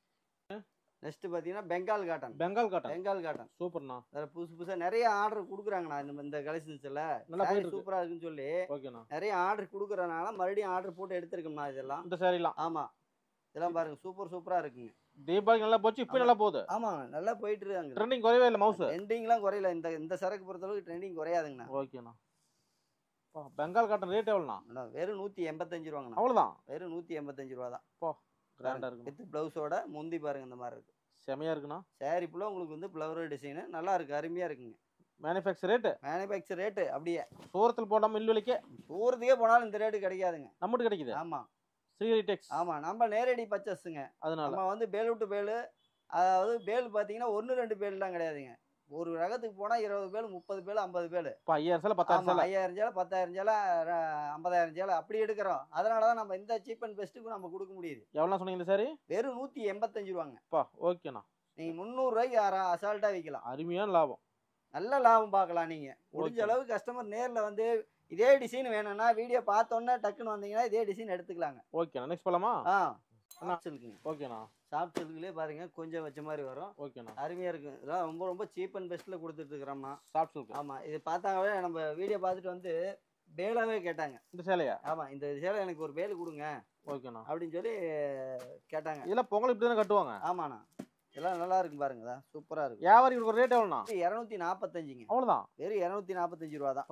Speaker 3: நெக்ஸ்ட் பார்த்தீங்கன்னா Bengal cotton.
Speaker 2: Bengal cotton.
Speaker 3: Bengal cotton
Speaker 2: சூப்பர்ண்ணா.
Speaker 3: வேற புதுசு புதுசாக நிறைய ஆர்டர் கொடுக்குறாங்கண்ணா. இந்த இந்த கலெக்ஷன்ஸில்
Speaker 2: நல்லா போயிட்டு
Speaker 3: சூப்பராக இருக்குன்னு சொல்லி
Speaker 2: ஓகேண்ணா
Speaker 3: நிறைய ஆர்டர் கொடுக்குறதுனால மறுபடியும் ஆர்டர் போட்டு எடுத்துருக்கோம்ண்ணா. இதெல்லாம்
Speaker 2: இந்த சாரிலாம்.
Speaker 3: ஆமாம். இதெல்லாம் பாருங்க சூப்பர் சூப்பராக இருக்குங்க.
Speaker 2: தீபாவளி நல்லா போச்சு. இப்போ நல்லா போகுது.
Speaker 3: ஆமாங்க. நல்லா போயிட்டு இருக்காங்க.
Speaker 2: ட்ரெண்டிங் குறையவே இல்லை. மவுஸ்
Speaker 3: ட்ரெண்டிங்லாம் குறையல. இந்த இந்த சரக்கு பொறுத்தளவுக்கு ட்ரெண்டிங் குறையாதுங்கண்ணா.
Speaker 2: ஓகேண்ணா. பெங்கால் காட்டன் ரேட் எவ்வளோண்ணா?
Speaker 3: வெறும் நூற்றி எண்பத்தஞ்சு ரூபாங்கண்ணா.
Speaker 2: அவ்வளோதான்?
Speaker 3: வெறும் நூற்றி எண்பத்தஞ்சு ரூபா தான்.
Speaker 2: போ கிராண்டாக இருக்கு.
Speaker 3: வித் ப்ளவுஸோட முந்தி பாருங்க இந்த மாதிரி இருக்கு.
Speaker 2: செமையாக இருக்குண்ணா.
Speaker 3: சாரி ஃபுல்லாக உங்களுக்கு வந்து ஃப்ளவர் டிசைனு நல்லா இருக்கு. அருமையாக இருக்குங்க.
Speaker 2: Manufacture rate?
Speaker 3: மேனுஃபேக்சர் ரேட்டு அப்படியே
Speaker 2: சூரத்தில் போடாமல் மில் விலைக்கே
Speaker 3: தூரத்துக்கே போனாலும் இந்த ரேட்டு கிடைக்காதுங்க.
Speaker 2: நம்மகிட்ட கிடைக்குது.
Speaker 3: ஆமாம்.
Speaker 2: ஸ்ரீஹரி டெக்ஸ்.
Speaker 3: ஆமாம். நம்ம நேரடி பர்ச்சேஸுங்க.
Speaker 2: அதனால
Speaker 3: நம்ம வந்து பேல் விட்டு பேல். அதாவது பேல் பார்த்தீங்கன்னா ஒன்று ரெண்டு பேல்லாம் கிடையாதுங்க. ஒரு ரகத்துக்கு போனால் இருபது பேல், முப்பது பேல், ஐம்பது பேல்.
Speaker 2: இப்போ ஐயாயிரம் சேலை, பத்தாயிரம் சேலை.
Speaker 3: ஐயாயிரம் சேலை, பத்தாயிரம் சேலை, ஐம்பதாயிரம் சேலை அப்படி எடுக்கிறோம். அதனால தான் நம்ம இந்த சீப் அண்ட் பெஸ்ட்டுக்கு நம்ம கொடுக்க முடியுது.
Speaker 2: எவ்வளோ சொன்னீங்க சார்? வெறும்
Speaker 3: நூற்றி எண்பத்தஞ்சு ரூபாங்க.
Speaker 2: பா ஓகேண்ணா.
Speaker 3: நீங்கள் முந்நூறுரூவாய்க்கு அசால்ட்டாக விற்கலாம்.
Speaker 2: அருமையான லாபம்.
Speaker 3: நல்ல லாபம் பார்க்கலாம். நீங்கள் முடிஞ்ச அளவுக்கு கஸ்டமர் நேரில் வந்து இதே டிசைன் வேணும்னா வீடியோ பார்த்தோன்னே டக்குன்னு வந்தீங்கன்னா இதே டிசைன் எடுத்துக்கலாங்க.
Speaker 2: ஓகேண்ணா. நெக்ஸ்ட் போகலாமா?
Speaker 3: ஆ சாஃப்ட் சில்க்குங்க.
Speaker 2: ஓகேண்ணா. சாஃப்ட்
Speaker 3: சில்க்லேயே பாருங்க கொஞ்சம் வச்ச மாதிரி வரும்.
Speaker 2: ஓகேண்ணா.
Speaker 3: அருமையாக இருக்கும். இதெல்லாம் ரொம்ப ரொம்ப சீப் அண்ட் பெஸ்ட்டில் கொடுத்துட்டு இருக்கிறோம்னா
Speaker 2: சாஃப்ட் சில்க்.
Speaker 3: ஆமாம். இது பார்த்தாவே நம்ம வீடியோ பார்த்துட்டு வந்து பேலாவே கேட்டாங்க.
Speaker 2: இந்த சேலையா?
Speaker 3: ஆமாம். இந்த சேலை எனக்கு ஒரு பேல் கொடுங்க.
Speaker 2: ஓகேண்ணா.
Speaker 3: அப்படின்னு சொல்லி கேட்டாங்க.
Speaker 2: இதெல்லாம் பொங்கல் இப்படி தானே கட்டுவாங்க?
Speaker 3: ஆமாண்ணா. இதெல்லாம் நல்லா இருக்கும் பாருங்க. சூப்பராக இருக்கும்.
Speaker 2: வியாபாரி ஒரு ரேட் எவ்வளோண்ணா?
Speaker 3: இரநூத்தி நாற்பத்தஞ்சுங்க.
Speaker 2: அவ்வளோதான்?
Speaker 3: வெறும் இரநூத்தி நாற்பத்தஞ்சு ரூபா தான்.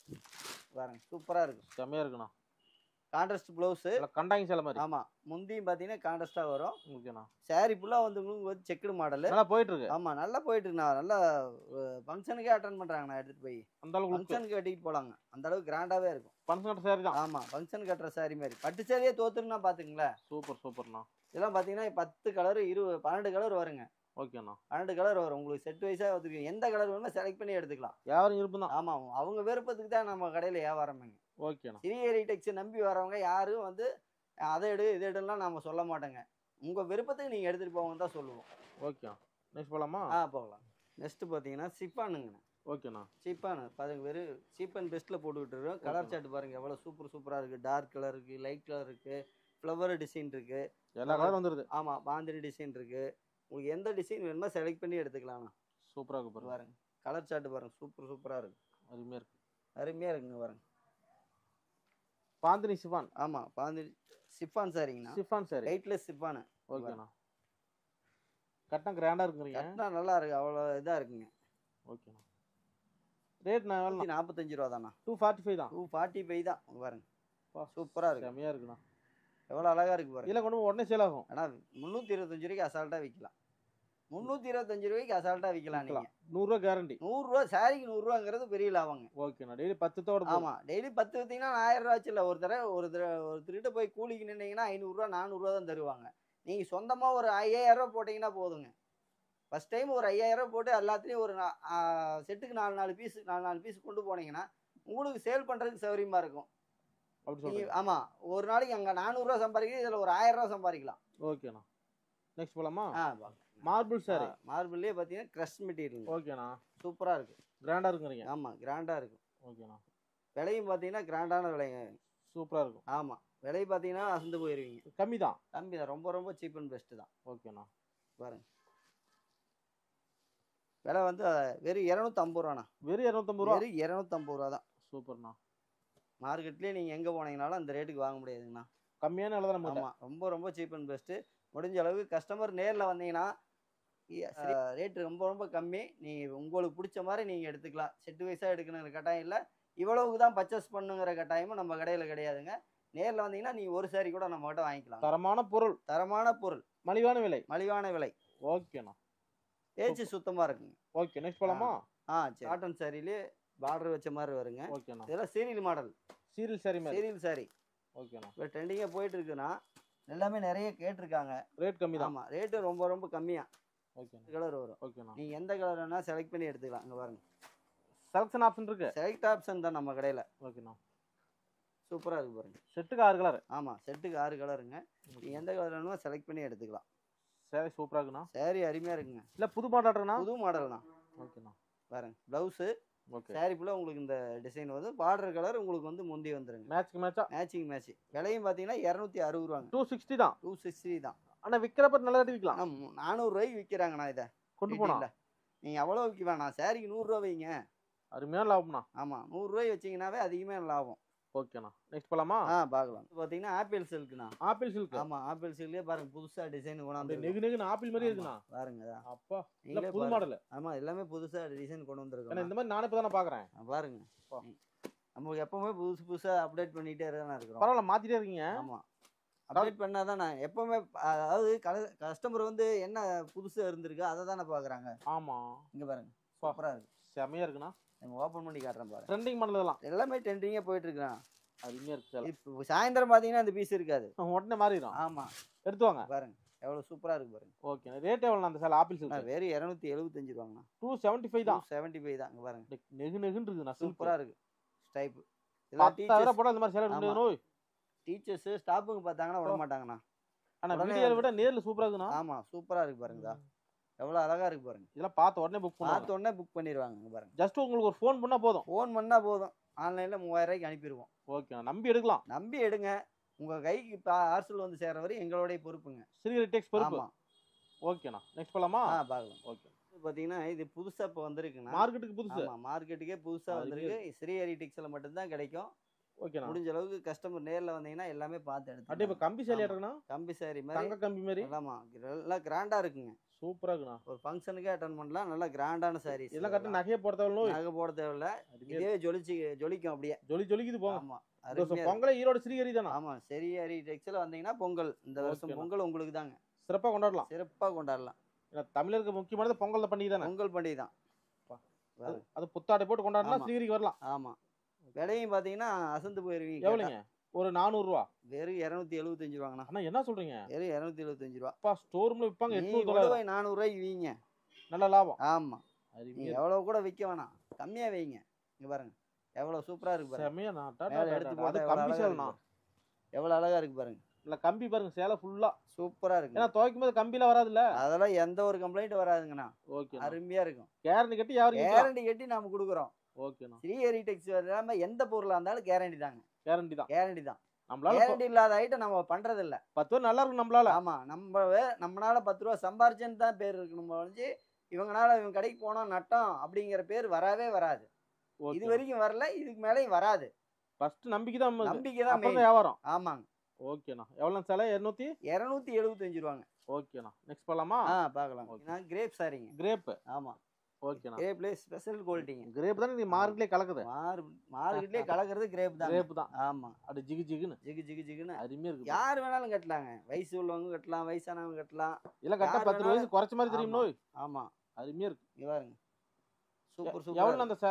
Speaker 3: பாருங்க சூப்பராக இருக்கும்.
Speaker 2: செம்மையாக இருக்குண்ணா.
Speaker 3: Contrast blouse.
Speaker 2: கண்டாங்கி சேலை மாதிரி.
Speaker 3: ஆமாம். முந்தியும் பார்த்தீங்கன்னா கான்ட்ராஸ்டாக வரும்.
Speaker 2: ஓகேண்ணா.
Speaker 3: சாரி ஃபுல்லாக வந்து உங்களுக்கு வந்து செக்குடு மாடல்.
Speaker 2: நல்லா போயிட்டு இருக்கு.
Speaker 3: ஆமாம். நல்லா போயிட்டு இருக்குண்ணா. நல்லா ஃபங்க்ஷனுக்கே அட்டன் பண்ணுறாங்கண்ணா. எடுத்துகிட்டு போய்
Speaker 2: அந்த அளவுக்கு
Speaker 3: ஃபங்க்ஷனுக்கு கட்டிட்டு போகலாங்க. அந்த அளவுக்கு கிராண்டாகவே இருக்கும்.
Speaker 2: ஃபங்க்ஷன் கட்டுற சாரி தான்.
Speaker 3: ஆமாம். ஃபங்க்ஷன் கட்டுற சாரி மாதிரி. பட்டு சாரியே தோத்துருன்னா பார்த்துங்களேன்.
Speaker 2: சூப்பர் சூப்பர்ண்ணா. இதெல்லாம்
Speaker 3: பார்த்தீங்கன்னா பத்து கலரு இரு பன்னெண்டு கலர் வருங்க.
Speaker 2: ஓகேண்ணா.
Speaker 3: பன்னெண்டு கலர் வரும். உங்களுக்கு செட் வைஸாக வந்துருக்கு. எந்த கலர் வேணுமோ செலக்ட் பண்ணி எடுத்துக்கலாம்.
Speaker 2: வியாபாரம் விருப்பம் தான்.
Speaker 3: ஆமாம். அவங்க விருப்பத்துக்கு தான் நம்ம கடையில் வியாபாரம்ங்க.
Speaker 2: ஓகேண்ணா.
Speaker 3: ஸ்ரீஹரி டெக்ஸ் நம்பி வரவங்க யாரும் வந்து அதை எடு இது எடுலாம் நம்ம சொல்ல மாட்டோங்க. உங்கள் விருப்பத்துக்கு நீங்கள் எடுத்துகிட்டு போவாங்க தான் சொல்லுவோம்.
Speaker 2: ஓகே. நெக்ஸ்ட் போகலாமா?
Speaker 3: ஆ போகலாம். நெக்ஸ்ட்டு பார்த்தீங்கன்னா சிப்பானுங்கண்ணா.
Speaker 2: ஓகேண்ணா.
Speaker 3: சிப்பானு பாருங்க. வெறும் சீப் அண்ட் பெஸ்ட்டில் போட்டுக்கிட்டு இருக்கோம். கலர் சார்ட் பாருங்கள் எவ்வளோ சூப்பர் சூப்பராக இருக்குது. டார்க் கலர் இருக்குது, லைட் கலர் இருக்குது, ஃப்ளவர் டிசைன் இருக்குது,
Speaker 2: எல்லா கலரும் வந்துடுது.
Speaker 3: ஆமாம். பாந்தினி டிசைன் இருக்குது. உங்களுக்கு எந்த டிசைன் வேணுமோ செலக்ட் பண்ணி எடுத்துக்கலாம்ண்ணா.
Speaker 2: சூப்பராக இருக்குது
Speaker 3: பாருங்க. கலர் சார்ட் பாருங்கள் சூப்பர் சூப்பராக இருக்குது.
Speaker 2: அருமையாக இருக்குது.
Speaker 3: அருமையாக இருக்குங்க பாருங்க.
Speaker 2: பாந்தினி சிஃபான்.
Speaker 3: ஆமாம். பாந்தினி சிஃபான் சாரிங்கண்ணா.
Speaker 2: சிஃபான் சாரி.
Speaker 3: Weightless chiffon.
Speaker 2: ஓகேண்ணா. கட்டினா கிராண்டாக இருக்குறீங்க.
Speaker 3: கட்டினா நல்லா இருக்குது. அவ்வளோ இதாக இருக்குங்க.
Speaker 2: ஓகேண்ணா. ரேட் நான் எவ்வளோ?
Speaker 3: நாற்பத்தஞ்சு ரூபா தானா?
Speaker 2: டூ ஃபார்ட்டி ஃபைவ் தான்.
Speaker 3: டூ ஃபார்ட்டி ஃபைவ் தான். பாருங்க. சூப்பராக இருக்கு.
Speaker 2: செம்மையாக இருக்குண்ணா.
Speaker 3: எவ்வளோ அழகாக இருக்குது பாருங்க.
Speaker 2: இல்லை கொண்டு உடனே சேல் ஆகும்.
Speaker 3: ஆனால் முந்நூற்றி இருபத்தஞ்சு ரூபாய்க்கு அசால்ட்டாக விற்கலாம். முந்நூற்றி இருபத்தஞ்சு ரூபாய்க்கு அசால்ட்டாக விற்கலாம். நீங்கள்
Speaker 2: நூறுரூவா கேரண்டி.
Speaker 3: நூறுரூவா சாரிக்கு நூறுரூவாங்கிறது பெரிய லாபங்க.
Speaker 2: ஓகேண்ணா. டெய்லி பத்து தோட.
Speaker 3: ஆமாம். டெய்லி பத்து விற்றீங்கன்னா ஆயிரம் ரூபா ஆச்சு. இல்லை ஒரு தடவை ஒரு தடவை ஒரு திருட்ட போய் கூலிக்கு நின்னீங்கன்னா ஐநூறுரூவா நானூறுரூவா தான் தருவாங்க. நீங்கள் சொந்தமாக ஒரு ஐயாயிரம் ரூபா போட்டிங்கன்னா போதுங்க. ஃபஸ்ட் டைம் ஒரு ஐயாயிரம் ரூபா போட்டு எல்லாத்துலேயும் ஒரு செட்டுக்கு நாலு நாலு பீஸ் நாலு நாலு பீஸ் கொண்டு போனீங்கன்னா உங்களுக்கு சேல் பண்ணுறதுக்கு சௌகரியமாக இருக்கும். ஆமாம், ஒரு நாளைக்கு அங்கே நானூறுரூவா சம்பாதிக்கிறது, இதில் ஒரு ஆயிரம் ரூபா சம்பாதிக்கலாம்.
Speaker 2: ஓகேண்ணா. நெக்ஸ்ட் போலாமா?
Speaker 3: ஆ,
Speaker 2: மார்பிள் சாரி.
Speaker 3: மார்பிள்லேயே பார்த்தீங்கன்னா க்ரஷ் மெட்டீரியல்.
Speaker 2: ஓகேண்ணா.
Speaker 3: சூப்பராக இருக்குது,
Speaker 2: கிராண்டாக இருக்குறீங்க.
Speaker 3: ஆமாம், கிராண்டாக இருக்கும்.
Speaker 2: ஓகேண்ணா.
Speaker 3: விலையும் பார்த்தீங்கன்னா கிராண்டான விலைங்க,
Speaker 2: சூப்பராக இருக்கும்.
Speaker 3: ஆமாம், விலை பார்த்தீங்கன்னா அசந்து போயிருவீங்க.
Speaker 2: கம்மி தான்.
Speaker 3: கம்மி தான், ரொம்ப ரொம்ப சீப் அண்ட் பெஸ்ட்டு தான்.
Speaker 2: ஓகேண்ணா.
Speaker 3: பாருங்க, விலை வந்து வெறும் இரநூத்தம்பது ரூபாண்ணா.
Speaker 2: வெறும் இரநூத்தம்பது ரூபா.
Speaker 3: வெறும் இரநூத்தம்பது ரூபா தான்.
Speaker 2: சூப்பர்ண்ணா.
Speaker 3: மார்க்கெட்லேயே நீங்கள் எங்கே போனீங்கனாலும் அந்த ரேட்டுக்கு வாங்க முடியாதுங்கண்ணா.
Speaker 2: கம்மியான விலை தான்.
Speaker 3: ஆமாம், ரொம்ப ரொம்ப சீப் அண்ட் பெஸ்ட்டு. முடிஞ்ச அளவுக்கு கஸ்டமர் நேரில் வந்தீங்கன்னா ரேட்டு ரொம்ப ரொம்ப கம்மி. நீங்கள் உங்களுக்கு பிடிச்ச மாதிரி நீங்கள் எடுத்துக்கலாம். செட்டு வைஸாக எடுக்கணுங்கிற கட்டாயம் இல்லை, இவ்வளவுக்கு தான் பர்ச்சேஸ் பண்ணுங்கிற கட்டாயமும் நம்ம கடையில் கிடையாதுங்க. நேரில் வந்தீங்கன்னா நீங்கள் ஒரு சாரி கூட நம்ம கிட்ட வாங்கிக்கலாம்.
Speaker 2: தரமான பொருள்,
Speaker 3: தரமான பொருள்,
Speaker 2: மலிவான விலை.
Speaker 3: மலிவான விலை.
Speaker 2: ஓகேண்ணா.
Speaker 3: ஏச்சு சுத்தமாக இருக்குங்க.
Speaker 2: ஓகே, நெக்ஸ்ட் போலாமா?
Speaker 3: ஆ, சரி. காட்டன் சாரிலே பார்டர் வச்ச மாதிரி வருங்க.
Speaker 2: ஓகேண்ணா.
Speaker 3: இதெல்லாம் சீரியல் மாடல்.
Speaker 2: சீரியல் சாரி மாதிரி.
Speaker 3: சீரியல் சாரி.
Speaker 2: ஓகேண்ணா.
Speaker 3: இப்போ ட்ரெண்டிங்காக போயிட்டு இருக்குன்னா எல்லாமே நிறைய கேட்டிருக்காங்க.
Speaker 2: ரேட் கம்மி தான்.
Speaker 3: ஆமாம், ரேட்டு ரொம்ப ரொம்ப கம்மியாக.
Speaker 2: ஓகேண்ணா.
Speaker 3: கலர் வரும்.
Speaker 2: ஓகேண்ணா.
Speaker 3: நீங்கள் எந்த கலர் வேணால் செலக்ட் பண்ணி எடுத்துக்கலாம். இங்கே பாருங்க,
Speaker 2: செலக்ஷன் ஆப்ஷன் இருக்கு.
Speaker 3: செலக்ட் ஆப்ஷன் தான் நம்ம கடையில்.
Speaker 2: ஓகேண்ணா.
Speaker 3: சூப்பராக இருக்கு பாருங்க.
Speaker 2: செட்டுக்கு ஆறு கலர்.
Speaker 3: ஆமாம், செட்டுக்கு ஆறு கலருங்க. நீங்கள் எந்த கலர் வேணுமோ செலக்ட் பண்ணி எடுத்துக்கலாம்.
Speaker 2: சாரி சூப்பராக இருக்குண்ணா.
Speaker 3: சாரி அருமையாக இருக்குங்க.
Speaker 2: இல்லை புது மாடல் இருக்குண்ணா.
Speaker 3: புது மாடல் தான்.
Speaker 2: ஓகேண்ணா.
Speaker 3: பாருங்க, ப்ளவுஸு
Speaker 2: ஓகே.
Speaker 3: சாரி ஃபுல்லாக உங்களுக்கு இந்த டிசைன் வந்து பார்டர் கலர் உங்களுக்கு வந்து முந்தி வந்துருங்க.
Speaker 2: மேட்ச்க்கு மேட்சா.
Speaker 3: Matching match. விலையும் பார்த்தீங்கன்னா இரநூத்தி அறுபது ரூபாங்க.
Speaker 2: டூ சிக்ஸ்டி தான்.
Speaker 3: டூ சிக்ஸ்டி தான்.
Speaker 2: ஆனால் விற்கிறப்ப நல்லா விற்கலாம்.
Speaker 3: ஆனால் நானூறுரூவாய்க்கு விற்கிறாங்கண்ணா. இதை
Speaker 2: கொண்டு போனா
Speaker 3: நீங்கள் அவ்வளோ விற்க வேணாம். சாரிக்கு நூறுரூவா வைங்க,
Speaker 2: அருமையான லாபம்ண்ணா.
Speaker 3: ஆமாம், நூறுரூவாய் வச்சிங்கன்னாவே அதிகமாக லாபம்.
Speaker 2: ஓகேண்ணா. நெக்ஸ்ட் போலாமா?
Speaker 3: ஆ, பார்க்கலாம். பார்த்தீங்கன்னா ஆப்பிள் சில்க்குண்ணா.
Speaker 2: Apple silk.
Speaker 3: ஆமாம், ஆப்பிள் சில்க்லேயே பாருங்க, புதுசாக டிசைன் கொண்டாந்து
Speaker 2: நெகு நெகுன்னு ஆப்பிள் மாதிரி இருக்குண்ணா.
Speaker 3: பாருங்க.
Speaker 2: அப்பா, இல்லை புது மாடல்.
Speaker 3: ஆமாம், எல்லாமே புதுசாக டிசைன் கொண்டு வந்துருக்கோம்.
Speaker 2: இந்த மாதிரி நானே இப்போ தானே பார்க்குறேன்.
Speaker 3: பாருங்க, நமக்கு எப்பவுமே புதுசு புதுசாக அப்டேட் பண்ணிகிட்டே தானே இருக்கிறோம்.
Speaker 2: பரவாயில்ல, மாற்றிட்டே இருக்கீங்க.
Speaker 3: ஆமாம், அப்டேட் பண்ணால் தான் நான் எப்பவுமே, அதாவது கஸ்டமர் வந்து என்ன புதுசாக இருந்திருக்கு அதை தானே பார்க்குறாங்க.
Speaker 2: ஆமாம்,
Speaker 3: இங்கே பாருங்க, சூப்பராக இருக்கு,
Speaker 2: செமையாக இருக்குண்ணா.
Speaker 3: நம்ம ஓப்பன் பண்ணி காட்டுறேன் பாருங்க.
Speaker 2: ட்ரெண்டிங் மாடல் இதெல்லாம்
Speaker 3: எல்லாமே ட்ரெண்டிங்காக போயிட்டு இருக்கான்.
Speaker 2: அருமையாக இருக்கு.
Speaker 3: இப்போ சாயந்தரம் பார்த்தீங்கன்னா அந்த பீஸ் இருக்காது,
Speaker 2: உடனே மாறிடும்.
Speaker 3: ஆமாம்,
Speaker 2: எடுத்துவாங்க.
Speaker 3: பாருங்க எவ்வளோ சூப்பராக இருக்கு பாருங்க.
Speaker 2: ஓகே, ரேட் எவ்வளோ அந்த சார் ஆப்பிள் சில்க்?
Speaker 3: வேறு இரநூத்தி எழுபத்தஞ்சு ரூபாங்கண்ணா.
Speaker 2: டூ செவன்ட்டி ஃபைவ் தான்.
Speaker 3: செவன்ட்டி ஃபைவ் தான். இங்கே பாருங்க,
Speaker 2: நெகு நெகுன்னு இருக்குண்ணா.
Speaker 3: சூப்பராக இருக்கு. ஸ்டைப்பு
Speaker 2: பத்தாயிரம் போட அந்த மாதிரி சேலை இருக்கு நோய்.
Speaker 3: டீச்சர்ஸ் ஸ்டாஃபுங்க பார்த்தாங்கன்னா விட மாட்டாங்கண்ணா.
Speaker 2: ஆனால் வீடியோவில் விட நேரில் சூப்பராக இருக்குண்ணா.
Speaker 3: ஆமாம், சூப்பராக இருக்கு பாருங்கதா, எவ்வளோ அழகாக இருக்கு பாருங்க.
Speaker 2: இதெல்லாம் பார்த்த உடனே புக் பண்ணி
Speaker 3: பார்த்த உடனே புக் பண்ணிடுவாங்க. பாருங்க,
Speaker 2: ஜஸ்ட் உங்களுக்கு ஒரு ஃபோன் பண்ணால் போதும்.
Speaker 3: ஃபோன் பண்ணால் போதும், ஆன்லைனில் மூவாயிரம் ரூபாய்க்கு அனுப்பிடுவோம்.
Speaker 2: ஓகே, நம்பி எடுக்கலாம்.
Speaker 3: நம்பி எடுங்க. உங்கள் கைக்கு பார்சல் வந்து சேர வரை எங்களுடைய பொறுப்புங்க.
Speaker 2: ஸ்ரீஹரி டெக்ஸ் பொறுப்பு. ஓகேண்ணா. நெக்ஸ்ட் போலாமா?
Speaker 3: ஆ, பார்க்கலாம்.
Speaker 2: ஓகே.
Speaker 3: பார்த்தீங்கன்னா இது புதுசாக இப்போ வந்திருக்குண்ணா.
Speaker 2: மார்க்கெட்டுக்கு புதுசு.
Speaker 3: ஆமாம், மார்க்கெட்டுக்கே புதுசாக வந்திருக்கு. ஸ்ரீஹரி டெக்ஸில் மட்டும்தான் கிடைக்கும்.
Speaker 2: ஓகேண்ணா.
Speaker 3: முடிஞ்ச அளவுக்கு கஸ்டமர் நேரில் வந்தீங்கன்னா எல்லாமே பார்த்து எடுத்து.
Speaker 2: அப்படியே இப்போ கம்பி சேலை எடுக்கணும்னா
Speaker 3: கம்பி சாரி மாதிரி,
Speaker 2: தங்க கம்பி மாதிரி.
Speaker 3: ஆமாம், நல்லா கிராண்டாக இருக்குங்க.
Speaker 2: சூப்பராக இருக்குண்ணா.
Speaker 3: ஒரு ஃபங்க்ஷனுக்கே அட்டன் பண்ணலாம். நல்லா கிராண்டான சாரீஸ்.
Speaker 2: இதெல்லாம் கட்ட நகையை போட தேவையில்ல.
Speaker 3: நகை போட தேவையில்ல, இதே ஜொலிச்சு ஜொலிக்கும் அப்படியே.
Speaker 2: ஜொலி ஜொலிக்குது போங்க.
Speaker 3: ஆமாம்,
Speaker 2: பொங்கலை ஈரோடு ஸ்ரீஹரி தானே.
Speaker 3: ஆமாம், ஸ்ரீஹரி டெக்ஸ்டைல் வந்தீங்கன்னா பொங்கல், இந்த வருஷம் பொங்கல் உங்களுக்கு தாங்க.
Speaker 2: சிறப்பாக கொண்டாடலாம்.
Speaker 3: சிறப்பாக கொண்டாடலாம்.
Speaker 2: தமிழருக்கு முக்கியமானது பொங்கல் பண்டிகை தானே.
Speaker 3: பொங்கல் பண்டிகை தான்.
Speaker 2: அது புத்தாடை போட்டு கொண்டாடலாம். ஸ்ரீஹரிக்கு வரலாம்.
Speaker 3: ஆமாம், விலையும் பார்த்தீங்கன்னா அசந்து போயிருவீங்க.
Speaker 2: எவ்வளோங்க? ஒரு நானூறுரூவா.
Speaker 3: வெறும் இரநூத்தி எழுபத்தஞ்சு ரூபாங்கண்ணா.
Speaker 2: அண்ணா என்ன சொல்றீங்க?
Speaker 3: வெறும் இரநூத்தி எழுபத்தஞ்சு ரூபா.
Speaker 2: அப்பா, ஸ்டோர் ரூம்ல விற்பாங்க எட்நூறு
Speaker 3: ரூபாய் நானூறு ரூபாய்க்கு வீங்க,
Speaker 2: நல்ல லாபம்.
Speaker 3: ஆமாம், நீங்க எவ்வளோ கூட விற்க வேணாம், கம்மியாக வைங்க. இங்கே பாருங்க, எவ்வளோ சூப்பராக இருக்கு பாருங்க.
Speaker 2: செமையா
Speaker 3: எடுத்து போட்டு கம்பி சேலைண்ணா, எவ்வளோ அழகா இருக்கு பாருங்க.
Speaker 2: இல்லை கம்பி பாருங்க, சேலை ஃபுல்லா
Speaker 3: சூப்பராக இருக்கு.
Speaker 2: ஏன்னா துவைக்கும் போது கம்பியில் வராதுல்ல,
Speaker 3: அதெல்லாம் எந்த ஒரு கம்ப்ளைண்ட் வராதுங்கண்ணா.
Speaker 2: ஓகே,
Speaker 3: அருமையாக இருக்கும்.
Speaker 2: கேரண்டி கட்டி யாரும்
Speaker 3: கேரண்டி கட்டி நாம கொடுக்குறோம்.
Speaker 2: ஓகேண்ணா.
Speaker 3: ஸ்ரீஹரி டெக்ஸ் இல்லாமல் எந்த பொருளாக இருந்தாலும் கேரண்டி தாங்க.
Speaker 2: கேரண்டி தான்.
Speaker 3: கேரண்டி தான்.
Speaker 2: நம்மளால
Speaker 3: கேரண்டி இல்லாத ஐட்டம் நம்ம பண்றது இல்ல.
Speaker 2: பத்து ரூபா நல்லா இருக்கும் நம்மளால.
Speaker 3: ஆமா, நம்ம நம்மளால பத்து ரூபா சம்பாரிச்சேன்னு தான் பேர் இருக்கு. நம்ம வந்து இவங்கனால இவங்க கடைக்கு போனோம் நட்டோம் அப்படிங்கிற பேர் வரவே வராது. இது வரைக்கும் வரல, இதுக்கு மேலேயும் வராது.
Speaker 2: ஃபர்ஸ்ட் நம்பிக்கை தான்.
Speaker 3: நம்பிக்கை தான்
Speaker 2: வியாபாரம்.
Speaker 3: ஆமாங்க.
Speaker 2: ஓகேண்ணா. எவ்வளோ சேலை? இருநூத்தி
Speaker 3: இருநூத்தி எழுபத்தஞ்சு ரூபாங்க.
Speaker 2: ஓகேண்ணா. நெக்ஸ்ட் போலாமா?
Speaker 3: ஆ, பார்க்கலாம். நான் கிரேப் சாரிங்க.
Speaker 2: கிரேப்.
Speaker 3: ஆமா.
Speaker 2: ஓகேண்ணா.
Speaker 3: கிரேப்ல ஸ்பெஷல் குவாலிட்டிங்க.
Speaker 2: கிரேப் தான் நீ மார்க்கெட்லயே கலக்குது.
Speaker 3: மார்க்கெட்லயே கலக்குறது கிரேப் தான்.
Speaker 2: கிரேப் தான்.
Speaker 3: ஆமா,
Speaker 2: அது ஜிகு ஜிகுன்னு
Speaker 3: ஜிகு ஜிகு ஜிகுன்னு
Speaker 2: அருமையா இருக்கு.
Speaker 3: யார் வேணாலும் கட்டலாங்க. வயசு உள்ளவங்க கட்டலாம், வயசானவங்க கட்டலாம்.
Speaker 2: இல்ல கட்ட பத்து வயசு குறைச்ச மாதிரி தெரியும் நோய்.
Speaker 3: ஆமா,
Speaker 2: அருமையா இருக்கு.
Speaker 3: இங்க பாருங்க, சூப்பர் சூப்பர்.
Speaker 2: எவ்வளவு அந்த சேலை?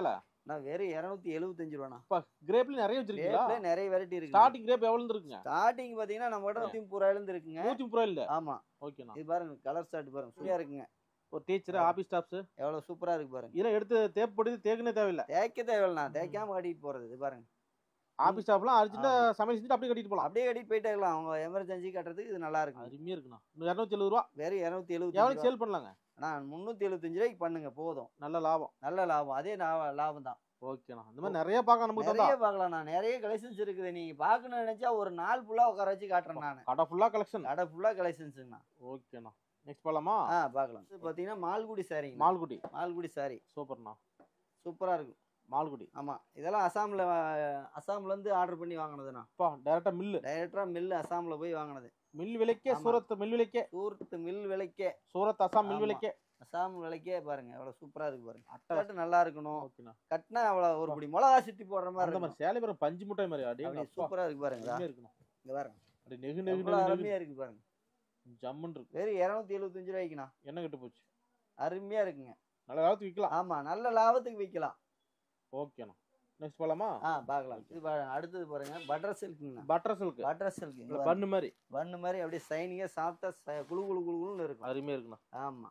Speaker 3: நான் வெறும் இருநூத்தி எழுபத்தஞ்சு ரூபாண்ணா.
Speaker 2: அப்பா கிரேப்ல நிறைய வச்சிருக்கீங்களா?
Speaker 3: கிரேப்ல நிறைய வெரைட்டி இருக்கு.
Speaker 2: ஸ்டார்டிங் கிரேப் எவ்வளவு இருக்குங்க?
Speaker 3: ஸ்டார்டிங் பாத்தீங்கன்னா நம்ம கிட்ட நூத்தி முப்பது ரூபாயில இருந்து இருக்குங்க.
Speaker 2: நூத்தி முப்பது ரூபாய் இல்ல?
Speaker 3: ஆமா.
Speaker 2: ஓகேண்ணா.
Speaker 3: இது பாருங்க கலர் ஸ்டார்ட் பாருங்க சூப்பரா இருக்குங்க.
Speaker 2: ஒரு டீச்சர் ஆபீஸ் ஸ்டாஃப்ஸ்
Speaker 3: எவ்வளவு சூப்பரா இருக்கு பாருங்க.
Speaker 2: இதெல்லாம் எடுத்து தேப் போட்டு தேக்கனே தேவையில்ல.
Speaker 3: தேய்க்க தேவையில்லைண்ணா. தேய்க்காம கட்டிட்டு போறது. இது பாருங்க.
Speaker 2: ஆபீஸ் ஸ்டாஃப்லாம் அர்ஜென்ட்டா சமையல் செஞ்சுட்டு அப்படியே கட்டிட்டு போலாம்.
Speaker 3: அப்படியே கட்டிட்டு போயிட்டே இருக்கலாம். அவங்க எமர்ஜென்சி கட்டுறதுக்கு இது நல்லா இருக்கு.
Speaker 2: அருமையா இருக்குண்ணா. இருநூத்தி எழுபது ரூபாய்.
Speaker 3: வெறும் இருநூத்தி எழுபது.
Speaker 2: எவ்வளவு சேல் பண்ணலாங்க?
Speaker 3: அண்ணா முன்னூத்தி எழுபத்தஞ்சு ரூபாய்க்கு பண்ணுங்க போதும்.
Speaker 2: நல்ல லாபம்.
Speaker 3: நல்ல லாபம். அதே லாபம் தான்.
Speaker 2: ஓகேண்ணா. இந்த மாதிரி நிறைய பார்க்கலாம் நமக்கு.
Speaker 3: நிறைய பார்க்கலாம்ண்ணா. நிறைய கலெக்ஷன்ஸ் இருக்குது. நீங்க பார்க்கணும்னு நினைச்சா ஒரு நாள் ஃபுல்லா உட்கார வச்சு காட்டுறேன் நான்.
Speaker 2: கடை ஃபுல்லா கலெக்ஷன்.
Speaker 3: கடை ஃபுல்லா கலெக்ஷன்ஸ்ங்கண்ணா.
Speaker 2: ஓகேண்ணா. நெக்ஸ்ட் போலாமா?
Speaker 3: ஆ பார்க்கலாம். இது பாத்தீங்கன்னா மால்குடி சாரி.
Speaker 2: மால்குடி.
Speaker 3: மால்குடி சாரி
Speaker 2: சூப்பர்ண்ணா.
Speaker 3: சூப்பரா இருக்கும்.
Speaker 2: மால்குடி.
Speaker 3: ஆமா. இதெல்லாம் அசாம்ல அசாம்ல இருந்து ஆர்டர் பண்ணி வாங்குனதுண்ணா.
Speaker 2: அப்பா டைரக்டா மில்.
Speaker 3: டைரக்டா மில் அசாம்ல போய் வாங்குனது.
Speaker 2: மில் விலைக்கே சூரத் மில் விலைக்கே.
Speaker 3: சூரத் மில் விலைக்கே.
Speaker 2: சூரத் அசாம் மில் விலைக்கே.
Speaker 3: அசாம் விலைக்கே பாருங்க எவ்வளவு சூப்பரா இருக்கு பாருங்க. அட்டை நல்லா இருக்கணும்.
Speaker 2: ஓகேண்ணா.
Speaker 3: கட்டினா அவ்வளவு ஒரு பிடி மிளகா சுத்தி போடுற மாதிரி
Speaker 2: அந்த மாதிரி சேலை பாருங்க பஞ்சு முட்டை மாதிரி அப்படியே
Speaker 3: சூப்பரா இருக்கு பாருங்க.
Speaker 2: அருமையா இருக்குண்ணா.
Speaker 3: இங்க பாருங்க.
Speaker 2: அப்படியே நெகு நெகு நெகு
Speaker 3: அருமையா இருக்கு பாருங்க.
Speaker 2: ஜம்முன்னு இருக்கு.
Speaker 3: வெறும் இருநூத்தி எழுபத்தஞ்சு ரூபாய்க்குண்ணா.
Speaker 2: என்ன கெட்டு போச்சு?
Speaker 3: அருமையா இருக்குங்க.
Speaker 2: நல்ல லாபத்துக்கு விற்கலாம்.
Speaker 3: ஆமா நல்ல லாபத்துக்கு விற்கலாம்.
Speaker 2: ஓகேண்ணா. நெக்ஸ்ட் போலாமா?
Speaker 3: ஆ பார்க்கலாம். இது பாருங்க அடுத்தது பாருங்க பட்டர் சில்க்ங்க.
Speaker 2: Butter silk.
Speaker 3: Butter silk.
Speaker 2: Bun மாதிரி.
Speaker 3: பன்னு மாதிரி அப்படியே ஷைனிங்கா சாஃப்ட்டா குளு குளு குளுன்னு இருக்கும்.
Speaker 2: அருமையா இருக்குண்ணா.
Speaker 3: ஆமா.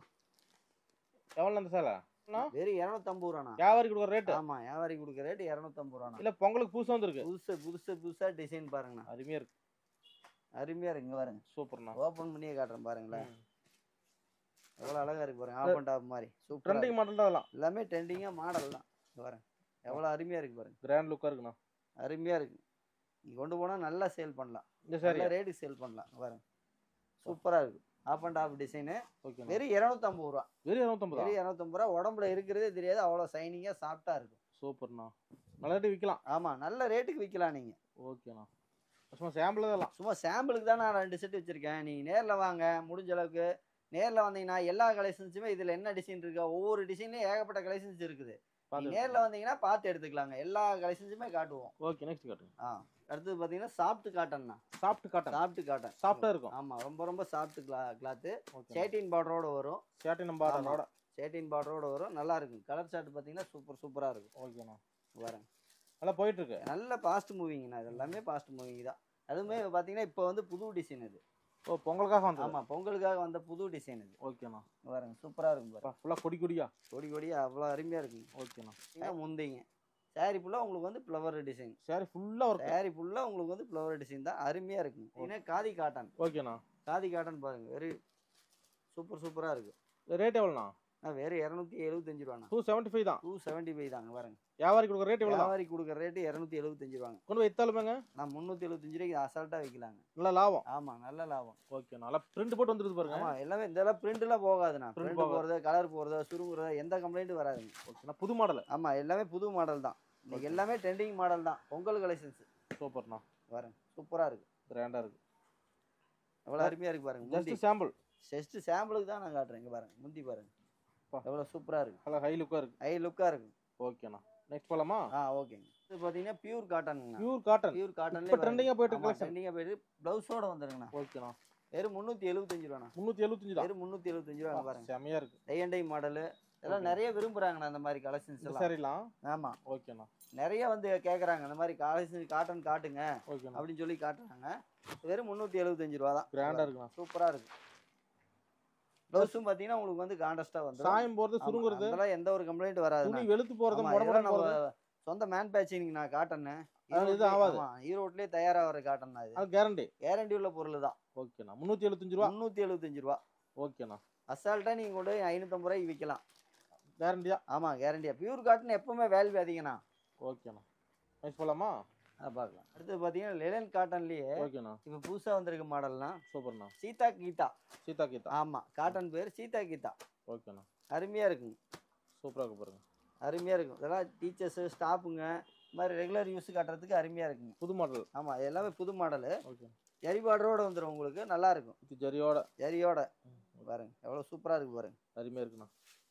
Speaker 2: எவ்வளவு அந்த சேலை?
Speaker 3: வெறும் இருநூத்தி ஐம்பது ரூபாண்ணா.
Speaker 2: வியாபாரி கொடுக்குற ரேட்.
Speaker 3: ஆமா வியாபாரி கொடுக்குற ரேட் இருநூத்தி ஐம்பது ரூபாண்ணா.
Speaker 2: இல்ல பொங்கலுக்கு புதுசா வந்திருக்கு.
Speaker 3: புதுசு புதுசு புதுசா டிசைன் பாருங்கண்ணா.
Speaker 2: அருமையா இருக்கு.
Speaker 3: அருமையா இருக்கு. இங்க பாருங்க.
Speaker 2: சூப்பர்ண்ணா.
Speaker 3: ஓபன் பண்ணியே காட்டுறேன் பாருங்களேன். எவ்வளவு அழகா இருக்கு பாருங்க. ஆப் அண்ட் டாப் மாதிரி சூப்பர்.
Speaker 2: ட்ரெண்டிங் மாடல் தான் அதெல்லாம்.
Speaker 3: எல்லாமே ட்ரெண்டிங்கா மாடல் தான். இங்க பாருங்க. எவ்வளவு அருமையா இருக்கு பாருங்க.
Speaker 2: கிராண்ட் லுக்கா இருக்குண்ணா.
Speaker 3: அருமையா இருக்கு. நீங்க கொண்டு போனா நல்லா சேல் பண்ணலாம்.
Speaker 2: இந்த சாரி
Speaker 3: ரேட் சேல் பண்ணலாம். பாருங்க. சூப்பரா இருக்கு. Up and top design.
Speaker 2: Okay.
Speaker 3: வெறும் இருநூத்தி ஐம்பது ரூபாய்.
Speaker 2: வெறும் இருநூத்தி ஐம்பது.
Speaker 3: வெறும் இருநூத்தி ஐம்பது ரூபாய். உடம்புல இருக்கிறதே தெரியாது. அவ்வளவு ஷைனிங்கா சாஃப்ட்டா இருக்கும்.
Speaker 2: சூப்பர்ண்ணா. நல்ல ரேட் விக்கலாம்.
Speaker 3: ஆமா நல்ல ரேட்டுக்கு விக்கலாம் நீங்க.
Speaker 2: ஓகேண்ணா. சும்மா சாம்பிள் தான்.
Speaker 3: சும்மா சாம்பிளுக்கு தான் நான் ரெண்டு செட் வச்சிருக்கேன். நீங்க நேர்ல வாங்க முடிஞ்ச அளவுக்கு. நேர்ல வந்தீங்கன்னா எல்லா கலெக்ஷன்ஸுமே இதுல என்ன டிசைன் இருக்கா ஒவ்வொரு டிசைன்லயும் ஏகப்பட்ட கலெக்ஷன்ஸ் இருக்குது. நேர்ல வந்தீங்கன்னா பார்த்து எடுத்துக்கலாங்க. எல்லா கலெக்ஷன்ஸுமே காட்டுவோம்.
Speaker 2: ஓகே நெக்ஸ்ட் காட்டுங்க.
Speaker 3: ஆ அடுத்து பாத்தீங்கன்னா சாஃப்ட் காட்டன்னா.
Speaker 2: Soft cotton.
Speaker 3: Soft cotton.
Speaker 2: சாஃப்ட்டா இருக்கும்.
Speaker 3: ஆமா ரொம்ப ரொம்ப சாஃப்ட் கிளாத். சேட்டின் பார்டரோட வரும்.
Speaker 2: சேட்டின் பார்டரோட.
Speaker 3: சேட்டின் பார்டரோட வரும். நல்லா இருக்கும். கலர் சார்ட் பாத்தீங்கன்னா சூப்பர் சூப்பரா இருக்கும்.
Speaker 2: ஓகேண்ணா.
Speaker 3: பாருங்க.
Speaker 2: நல்லா போயிட்டு இருக்கு. நல்ல
Speaker 3: ஃபாஸ்ட் மூவிங்னா இது எல்லாமே ஃபாஸ்ட் மூவிங் தான். அதுமே பாத்தீங்கன்னா இப்போ வந்து புது டிசைன் இது.
Speaker 2: ஓ பொங்கலுக்காக வந்தது.
Speaker 3: ஆமா பொங்கலுக்காக வந்த புது டிசைன் இது.
Speaker 2: ஓகேண்ணா.
Speaker 3: பாருங்க சூப்பரா இருக்கும் பாருங்க.
Speaker 2: ஃபுல்லா கொடி கொடியா.
Speaker 3: கொடி கொடியா அவ்வளவு அருமையா இருக்குங்க.
Speaker 2: ஓகேண்ணா.
Speaker 3: முந்திங்க சாரி ஃபுல்லா உங்களுக்கு வந்து ஃப்ளவர் டிசைன்.
Speaker 2: சாரி ஃபுல்லா வரும்.
Speaker 3: சாரி ஃபுல்லா உங்களுக்கு வந்து ஃப்ளவர் டிசைன் தான். அருமையா இருக்கு. இது காதி காட்டன்.
Speaker 2: ஓகேண்ணா.
Speaker 3: காதி காட்டன் பாருங்க. வெரி சூப்பர் சூப்பரா இருக்கு.
Speaker 2: ரேட் எவ்வளவுண்ணா?
Speaker 3: வேற இருநூத்தி எழுபத்தஞ்சு ரூபாண்ணா.
Speaker 2: டூ செவன்டி ஃபைவ் தான்.
Speaker 3: டூ செவன்டி ஃபைவ் தாங்க பாருங்க.
Speaker 2: வியாபாரி கொடுக்குற ரேட் எவ்வளவு?
Speaker 3: வியாபாரி கொடுக்குற ரேட் இருநூத்தி எழுபத்தஞ்சு ரூபாங்க.
Speaker 2: கொண்டு போய் வித்தாலுமேங்க
Speaker 3: நான் முன்னூத்தி எழுபத்தஞ்சு ரூபாய்க்கு அசால்ட்டா விற்கலாங்க.
Speaker 2: நல்ல லாபம்.
Speaker 3: ஆமா நல்ல லாபம்.
Speaker 2: ஓகே நல்லா பிரிண்ட் போட்டு வந்துருது பாருங்க.
Speaker 3: ஆமா எல்லாமே இதெல்லாம் பிரிண்ட் எல்லாம் போகாதுண்ணா. பிரிண்ட் போறது கலர் போறது சுருங்குறது எந்த கம்ப்ளைண்ட் வராதுங்க.
Speaker 2: ஓகேண்ணா. புது மாடல்.
Speaker 3: ஆமா எல்லாமே புது மாடல் தான். இன்னைக்கு எல்லாமே ட்ரெண்டிங் மாடல் தான். பொங்கல் கலெக்ஷன்ஸ்.
Speaker 2: சூப்பர்ண்ணா.
Speaker 3: பாருங்க சூப்பரா இருக்கு.
Speaker 2: கிராண்டா இருக்கு.
Speaker 3: எவ்வளவு அருமையா இருக்கு பாருங்க.
Speaker 2: Just sample.
Speaker 3: ஜஸ்ட் சாம்பிளுக்கு தான் நான் காட்டுறேன். இங்க பாருங்க முந்தி பாருங்க. எவ்வளவு சூப்பரா இருக்கு.
Speaker 2: நல்லா ஹை லுக்கா இருக்கு.
Speaker 3: ஹை லுக்கா இருக்கு.
Speaker 2: ஓகேண்ணா. நெக்ஸ்ட் போலாமா?
Speaker 3: ஆ ஓகேங்க. இது பாத்தீங்கன்னா பியூர் காட்டன்ங்க.
Speaker 2: Pure cotton.
Speaker 3: பியூர் காட்டன்ல
Speaker 2: இப்ப ட்ரெண்டிங்கா போயிட்டு இருக்கு.
Speaker 3: ட்ரெண்டிங்கா போயிட்டு ப்ளவுஸோட வந்துருங்கண்ணா.
Speaker 2: ஓகேண்ணா.
Speaker 3: வெறும் முன்னூத்தி எழுபத்தஞ்சு ரூபாண்ணா.
Speaker 2: முன்னூத்தி எழுபத்தஞ்சு தான்.
Speaker 3: வெறும் முன்னூத்தி எழுபத்தஞ்சு ரூபாங்க பாருங்க.
Speaker 2: செமையா இருக்கு.
Speaker 3: டை அண்ட் டை மாடல் இதெல்லாம் நிறைய விரும்புறாங்கண்ணா. அந்த மாதிரி கலெக்ஷன்ஸ் எல்லாம்.
Speaker 2: சரிலாம்.
Speaker 3: ஆமா.
Speaker 2: ஓகேண்ணா.
Speaker 3: நிறைய வந்து கேக்குறாங்க இந்த மாதிரி கலெக்ஷன் காட்டன் காட்டுங்க
Speaker 2: ஓகேண்ணா
Speaker 3: அப்படின்னு சொல்லி காட்டுறாங்க. வெறும் முன்னூத்தி எழுபத்தஞ்சு ரூபா தான்.
Speaker 2: கிராண்டா இருக்குண்ணா.
Speaker 3: சூப்பரா இருக்கு. ப்ளவுஸும் பாத்தீங்கன்னா உங்களுக்கு வந்து கான்ட்ராஸ்டா வந்துரும்.
Speaker 2: சாயம் போறது சுருங்குறது
Speaker 3: அதெல்லாம் எந்த ஒரு கம்ப்ளைண்ட் வராது.
Speaker 2: துணி வெளுத்து போறது மொடமொட போறது
Speaker 3: சொந்த மேனுஃபேக்சரிங் நான் காட்டன்.
Speaker 2: இது ஆவாது.
Speaker 3: ஈரோட்லயே தயாரா வர காட்டன் தான் இது.
Speaker 2: அது கேரண்டி.
Speaker 3: கேரண்டி உள்ள பொருள் தான்.
Speaker 2: ஓகேண்ணா. முன்னூத்தி எழுபத்தஞ்சு ரூபா.
Speaker 3: முன்னூத்தி எழுபத்தஞ்சு ரூபா.
Speaker 2: ஓகேண்ணா.
Speaker 3: அசால்ட்டா நீங்க கொண்டு ஐநூத்தி ஐம்பது ரூபாய்க்கு விற்கலாம்.
Speaker 2: கேரண்டியா?
Speaker 3: ஆமா கேரண்டியா. பியூர் காட்டன் எப்பவுமே வேல்யூ அதிகம்ண்ணா.
Speaker 2: ஓகேண்ணா. நெக்ஸ்ட் போலாமா?
Speaker 3: அத பார்க்கலாம். அடுத்து பாத்தீங்கன்னா லினன் காட்டன்லயே
Speaker 2: ஓகேண்ணா
Speaker 3: இப்ப புதுசா வந்திருக்க மாடல்னா
Speaker 2: சூப்பர்ண்ணா.
Speaker 3: சீதா கீதா.
Speaker 2: சீதா கீதா.
Speaker 3: ஆமா காட்டன் பேர் சீதா கீதா.
Speaker 2: ஓகேண்ணா.
Speaker 3: அருமையா இருக்குங்க.
Speaker 2: சூப்பரா இருக்கு பாருங்க.
Speaker 3: அருமையா இருக்கும். இதெல்லாம் டீச்சர்ஸ் ஸ்டாஃபுங்க இந்த மாதிரி ரெகுலர் யூஸ் காட்டுறதுக்கு அருமையா இருக்குங்க.
Speaker 2: புது மாடல்.
Speaker 3: ஆமா எல்லாமே புது மாடல்.
Speaker 2: ஓகே.
Speaker 3: ஜரி பார்டரோட வந்துரும் உங்களுக்கு. நல்லா இருக்கும்.
Speaker 2: இது ஜரியோட.
Speaker 3: ஜரியோட பாருங்க எவ்வளவு சூப்பரா இருக்கு பாருங்க.
Speaker 2: அருமையா இருக்குண்ணா.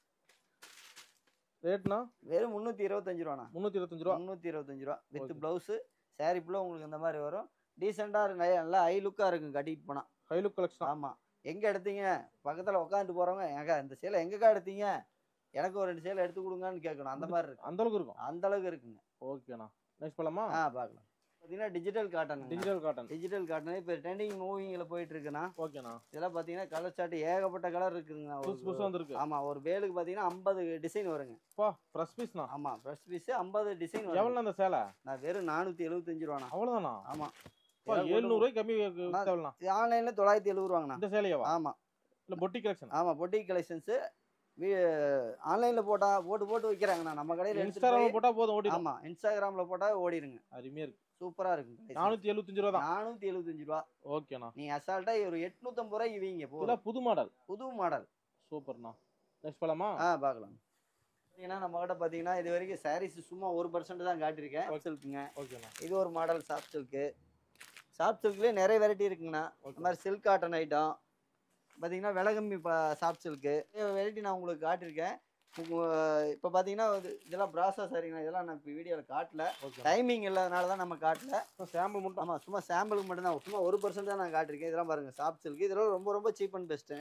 Speaker 2: ரேட்னா
Speaker 3: வெறும் முன்னூத்தி இருபத்தஞ்சு ரூபாண்ணா.
Speaker 2: முன்னூத்தி இருபத்தஞ்சு ரூபா.
Speaker 3: முன்னூத்தி இருபத்தஞ்சு ரூபா வித் பிளவுஸ் சாரி ஃபுல்லா உங்களுக்கு இந்த மாதிரி வரும். டீசெண்டா இருக்கு. நல்லா ஹை லுக்கா இருக்கும் கட்டிட்டு போனா.
Speaker 2: High look collection.
Speaker 3: ஆமா. எங்க எடுத்தீங்க? பக்கத்துல உட்காந்துட்டு போறவங்க ஏங்க இந்த சேலை எங்கக்கா எடுத்தீங்க எனக்கு ஒரு ரெண்டு சேலை எடுத்து கொடுங்கன்னு கேட்கணும் அந்த மாதிரி இருக்கு.
Speaker 2: அந்த அளவுக்கு இருக்கும்.
Speaker 3: அந்த அளவுக்கு இருக்குங்க.
Speaker 2: ஓகேண்ணா, நெக்ஸ்ட் போலாமா?
Speaker 3: ஆ பார்க்கலாம். பார்த்தீங்கன்னா digital cotton.
Speaker 2: Digital cotton.
Speaker 3: Digital cotton இப்போ ட்ரெண்டிங் மூவிங்கில் போயிட்டு இருக்குண்ணா.
Speaker 2: ஓகேண்ணா.
Speaker 3: இதெல்லாம் பார்த்தீங்கன்னா கலர் சார்ட் ஏகப்பட்ட கலர் இருக்குதுங்க.
Speaker 2: புதுசு புதுசாக வந்துருக்கு.
Speaker 3: ஆமாம், ஒரு வேலுக்கு பார்த்தீங்கன்னா ஐம்பது டிசைன் வருங்க.
Speaker 2: பா, ஃப்ரெஷ் பீஸ்ண்ணா.
Speaker 3: ஆமாம், ஃப்ரெஷ் பீஸு ஐம்பது டிசைன் வரும்.
Speaker 2: எவ்வளோ அந்த சேலை?
Speaker 3: நான் வெறும் நானூற்றி எழுபத்தஞ்சு ரூபாண்ணா.
Speaker 2: அவ்வளோதானா?
Speaker 3: ஆமாம்,
Speaker 2: எழுநூறு ரூபாய் கம்மி தேவைண்ணா.
Speaker 3: இது ஆன்லைனில் தொள்ளாயிரத்தி எழுபது ரூபாங்கண்ணா
Speaker 2: இந்த சேலையாவா?
Speaker 3: ஆமாம்.
Speaker 2: இல்லை பொட்டிக் கலெக்ஷன்.
Speaker 3: ஆமாம், பொட்டிக் கலெக்ஷன்ஸு ஆன்லைனில் போட்டால் போட்டு போட்டு வைக்கிறாங்கண்ணா. நம்ம கடையில்
Speaker 2: இன்ஸ்டாகிராமில் போட்டால் போதும் ஓடி.
Speaker 3: ஆமாம், இன்ஸ்டாகிராமில் போட்டால் ஓடிடுங்க.
Speaker 2: அருமையாக இருக்கு.
Speaker 3: சூப்பராக இருக்குங்க.
Speaker 2: நானூற்றி எழுபத்தஞ்சு ரூபா தான்.
Speaker 3: நானூற்றி எழுபத்தஞ்சு ரூபா.
Speaker 2: ஓகேண்ணா.
Speaker 3: நீங்கள் அசால்ட்டாக ஒரு எட்நூற்றம்பது ரூபாய்க்கு வீங்க போதும்.
Speaker 2: புது மாடல்.
Speaker 3: புது மாடல்.
Speaker 2: சூப்பர்ண்ணா. நெக்ஸ்ட் போலாமா?
Speaker 3: ஆ பார்க்கலாம். பார்த்தீங்கன்னா நம்ம கிட்ட பார்த்தீங்கன்னா இது வரைக்கும் சாரீஸ் சும்மா ஒரு பர்சன்ட் தான் காட்டியிருக்கேன். சில்க்குங்க.
Speaker 2: ஓகேண்ணா.
Speaker 3: இது ஒரு மாடல் சாஃப்ட் சில்க்கு. சாஃப்ட் சில்க்லேயே நிறைய வெரைட்டி இருக்குங்கண்ணா. இந்த மாதிரி சில்க் காட்டன் ஐட்டம் பார்த்தீங்கன்னா விலை கம்மி சாஃப்ட் சில்க்கு வெரைட்டி நான் உங்களுக்கு காட்டியிருக்கேன். இப்போ பார்த்தீங்கன்னா இதெல்லாம் பிராசா சாரிங்கண்ணா. இதெல்லாம் நான் இப்போ வீடியோவில் காட்டல, டைமிங் இல்லாதனால தான் நம்ம காட்டல.
Speaker 2: சாம்பிள் மட்டும்.
Speaker 3: ஆமாம், சும்மா சாம்பிளுக்கு மட்டும்தான், சும்மா ஒரு பர்சன்ட் தான் நான் காட்டியிருக்கேன். இதெல்லாம் பாருங்கள் சாஃப்ட் சில்க்கு. இதெல்லாம் ரொம்ப ரொம்ப சீப் அண்ட் பெஸ்ட்டு.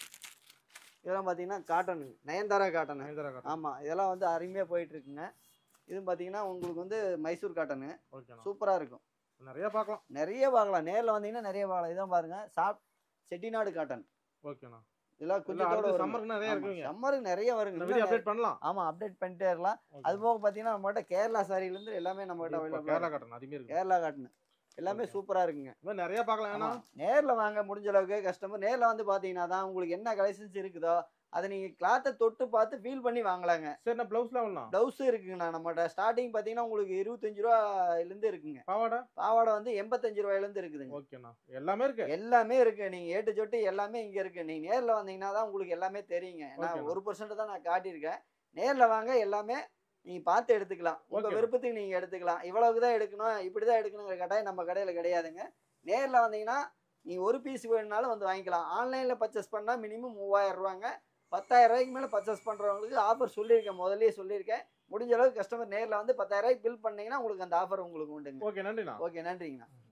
Speaker 3: இதெல்லாம் பார்த்தீங்கன்னா காட்டன், நயன்தாரா காட்டன். ஆமாம், இதெல்லாம் வந்து அருமையாக போயிட்டுருக்குங்க. இதுவும் பார்த்தீங்கன்னா உங்களுக்கு வந்து மைசூர் காட்டனு. சூப்பராக இருக்கும்.
Speaker 2: நிறைய பார்க்கலாம்.
Speaker 3: நிறைய பார்க்கலாம். நேரில் வந்தீங்கன்னா நிறைய பார்க்கலாம். இதான் பாருங்கள் சாஃப்ட் செட்டிநாடு காட்டன்.
Speaker 2: ஓகேண்ணா.
Speaker 3: இதெல்லாம் குஞ்சத்தோட
Speaker 2: சம்மருக்கு நிறைய இருக்குங்க.
Speaker 3: சம்மருக்கு நிறைய வருங்க.
Speaker 2: வீடியோ அப்டேட் பண்ணலாம்.
Speaker 3: ஆமா, அப்டேட் பண்ணிட்டே இருக்கலாம். அது போக பார்த்தீங்கன்னா நம்மகிட்ட கேரளா சாரில இருந்து எல்லாமே நம்மகிட்ட அவைலபிள்.
Speaker 2: கேரளா காட்டன் அருமையா இருக்கு.
Speaker 3: கேரளா காட்டன் எல்லாமே சூப்பரா இருக்குங்க.
Speaker 2: இன்னும் நிறைய பார்க்கலாம். ஏன்னா
Speaker 3: நேர்ல வாங்க முடிஞ்ச அளவுக்கு கஸ்டமர் நேர்ல வந்து பாத்தீங்கன்னா தான் உங்களுக்கு என்ன கலெக்ஷன்ஸ் இருக்குதோ அதை நீங்க கிளாத்தை தொட்டு பார்த்து ஃபீல் பண்ணி வாங்கலாங்க.
Speaker 2: சரி, நான் ப்ளவுஸ்ல வாங்கலாம்.
Speaker 3: ப்ளவுஸ் இருக்குங்கண்ணா. நம்மகிட்ட ஸ்டார்டிங் பாத்தீங்கன்னா உங்களுக்கு இருபத்தஞ்சு ரூபாயில இருந்து இருக்குங்க.
Speaker 2: பாவாடை
Speaker 3: பாவாடை வந்து எண்பத்தஞ்சு ரூபாயில இருந்து இருக்குதுங்க.
Speaker 2: ஓகேண்ணா. எல்லாமே இருக்கு.
Speaker 3: எல்லாமே இருக்கு. நீங்க ஏட்டு சொட்டு எல்லாமே இங்க இருக்கு. நீங்க நேர்ல வந்தீங்கன்னா தான் உங்களுக்கு எல்லாமே தெரியுங்க. நான் ஒரு பர்சன்ட் தான் நான் காட்டியிருக்கேன். நேர்ல வாங்க, எல்லாமே நீங்க பார்த்து எடுத்துக்கலாம். உங்க விருப்பத்துக்கு நீங்க எடுத்துக்கலாம். இவ்வளவுதான் எடுக்கணும், இப்படிதான் எடுக்கணுங்கிற கட்டாயம் நம்ம கடையில கிடையாதுங்க. நேர்ல வந்தீங்கன்னா நீ ஒரு பீஸ் வேணும்னாலும் வந்து வாங்கிக்கலாம். ஆன்லைன்ல பர்ச்சேஸ் பண்ணா மினிமம் மூவாயிரம் ரூபாங்க. பத்தாயிரம் ரூபாய்க்கு மேலே பர்ச்சேஸ் பண்ணுறவங்களுக்கு ஆஃபர் சொல்லியிருக்கேன், முதல்லயே சொல்லியிருக்கேன். முடிஞ்ச அளவுக்கு கஸ்டமர் நேரில் வந்து பத்தாயிரம் ரூபாய்க்கு பில் பண்ணீங்கன்னா உங்களுக்கு அந்த ஆஃபர் உங்களுக்கு உண்டுங்க.
Speaker 2: ஓகே, நன்றிண்ணா.
Speaker 3: ஓகே, நன்றிங்கண்ணா.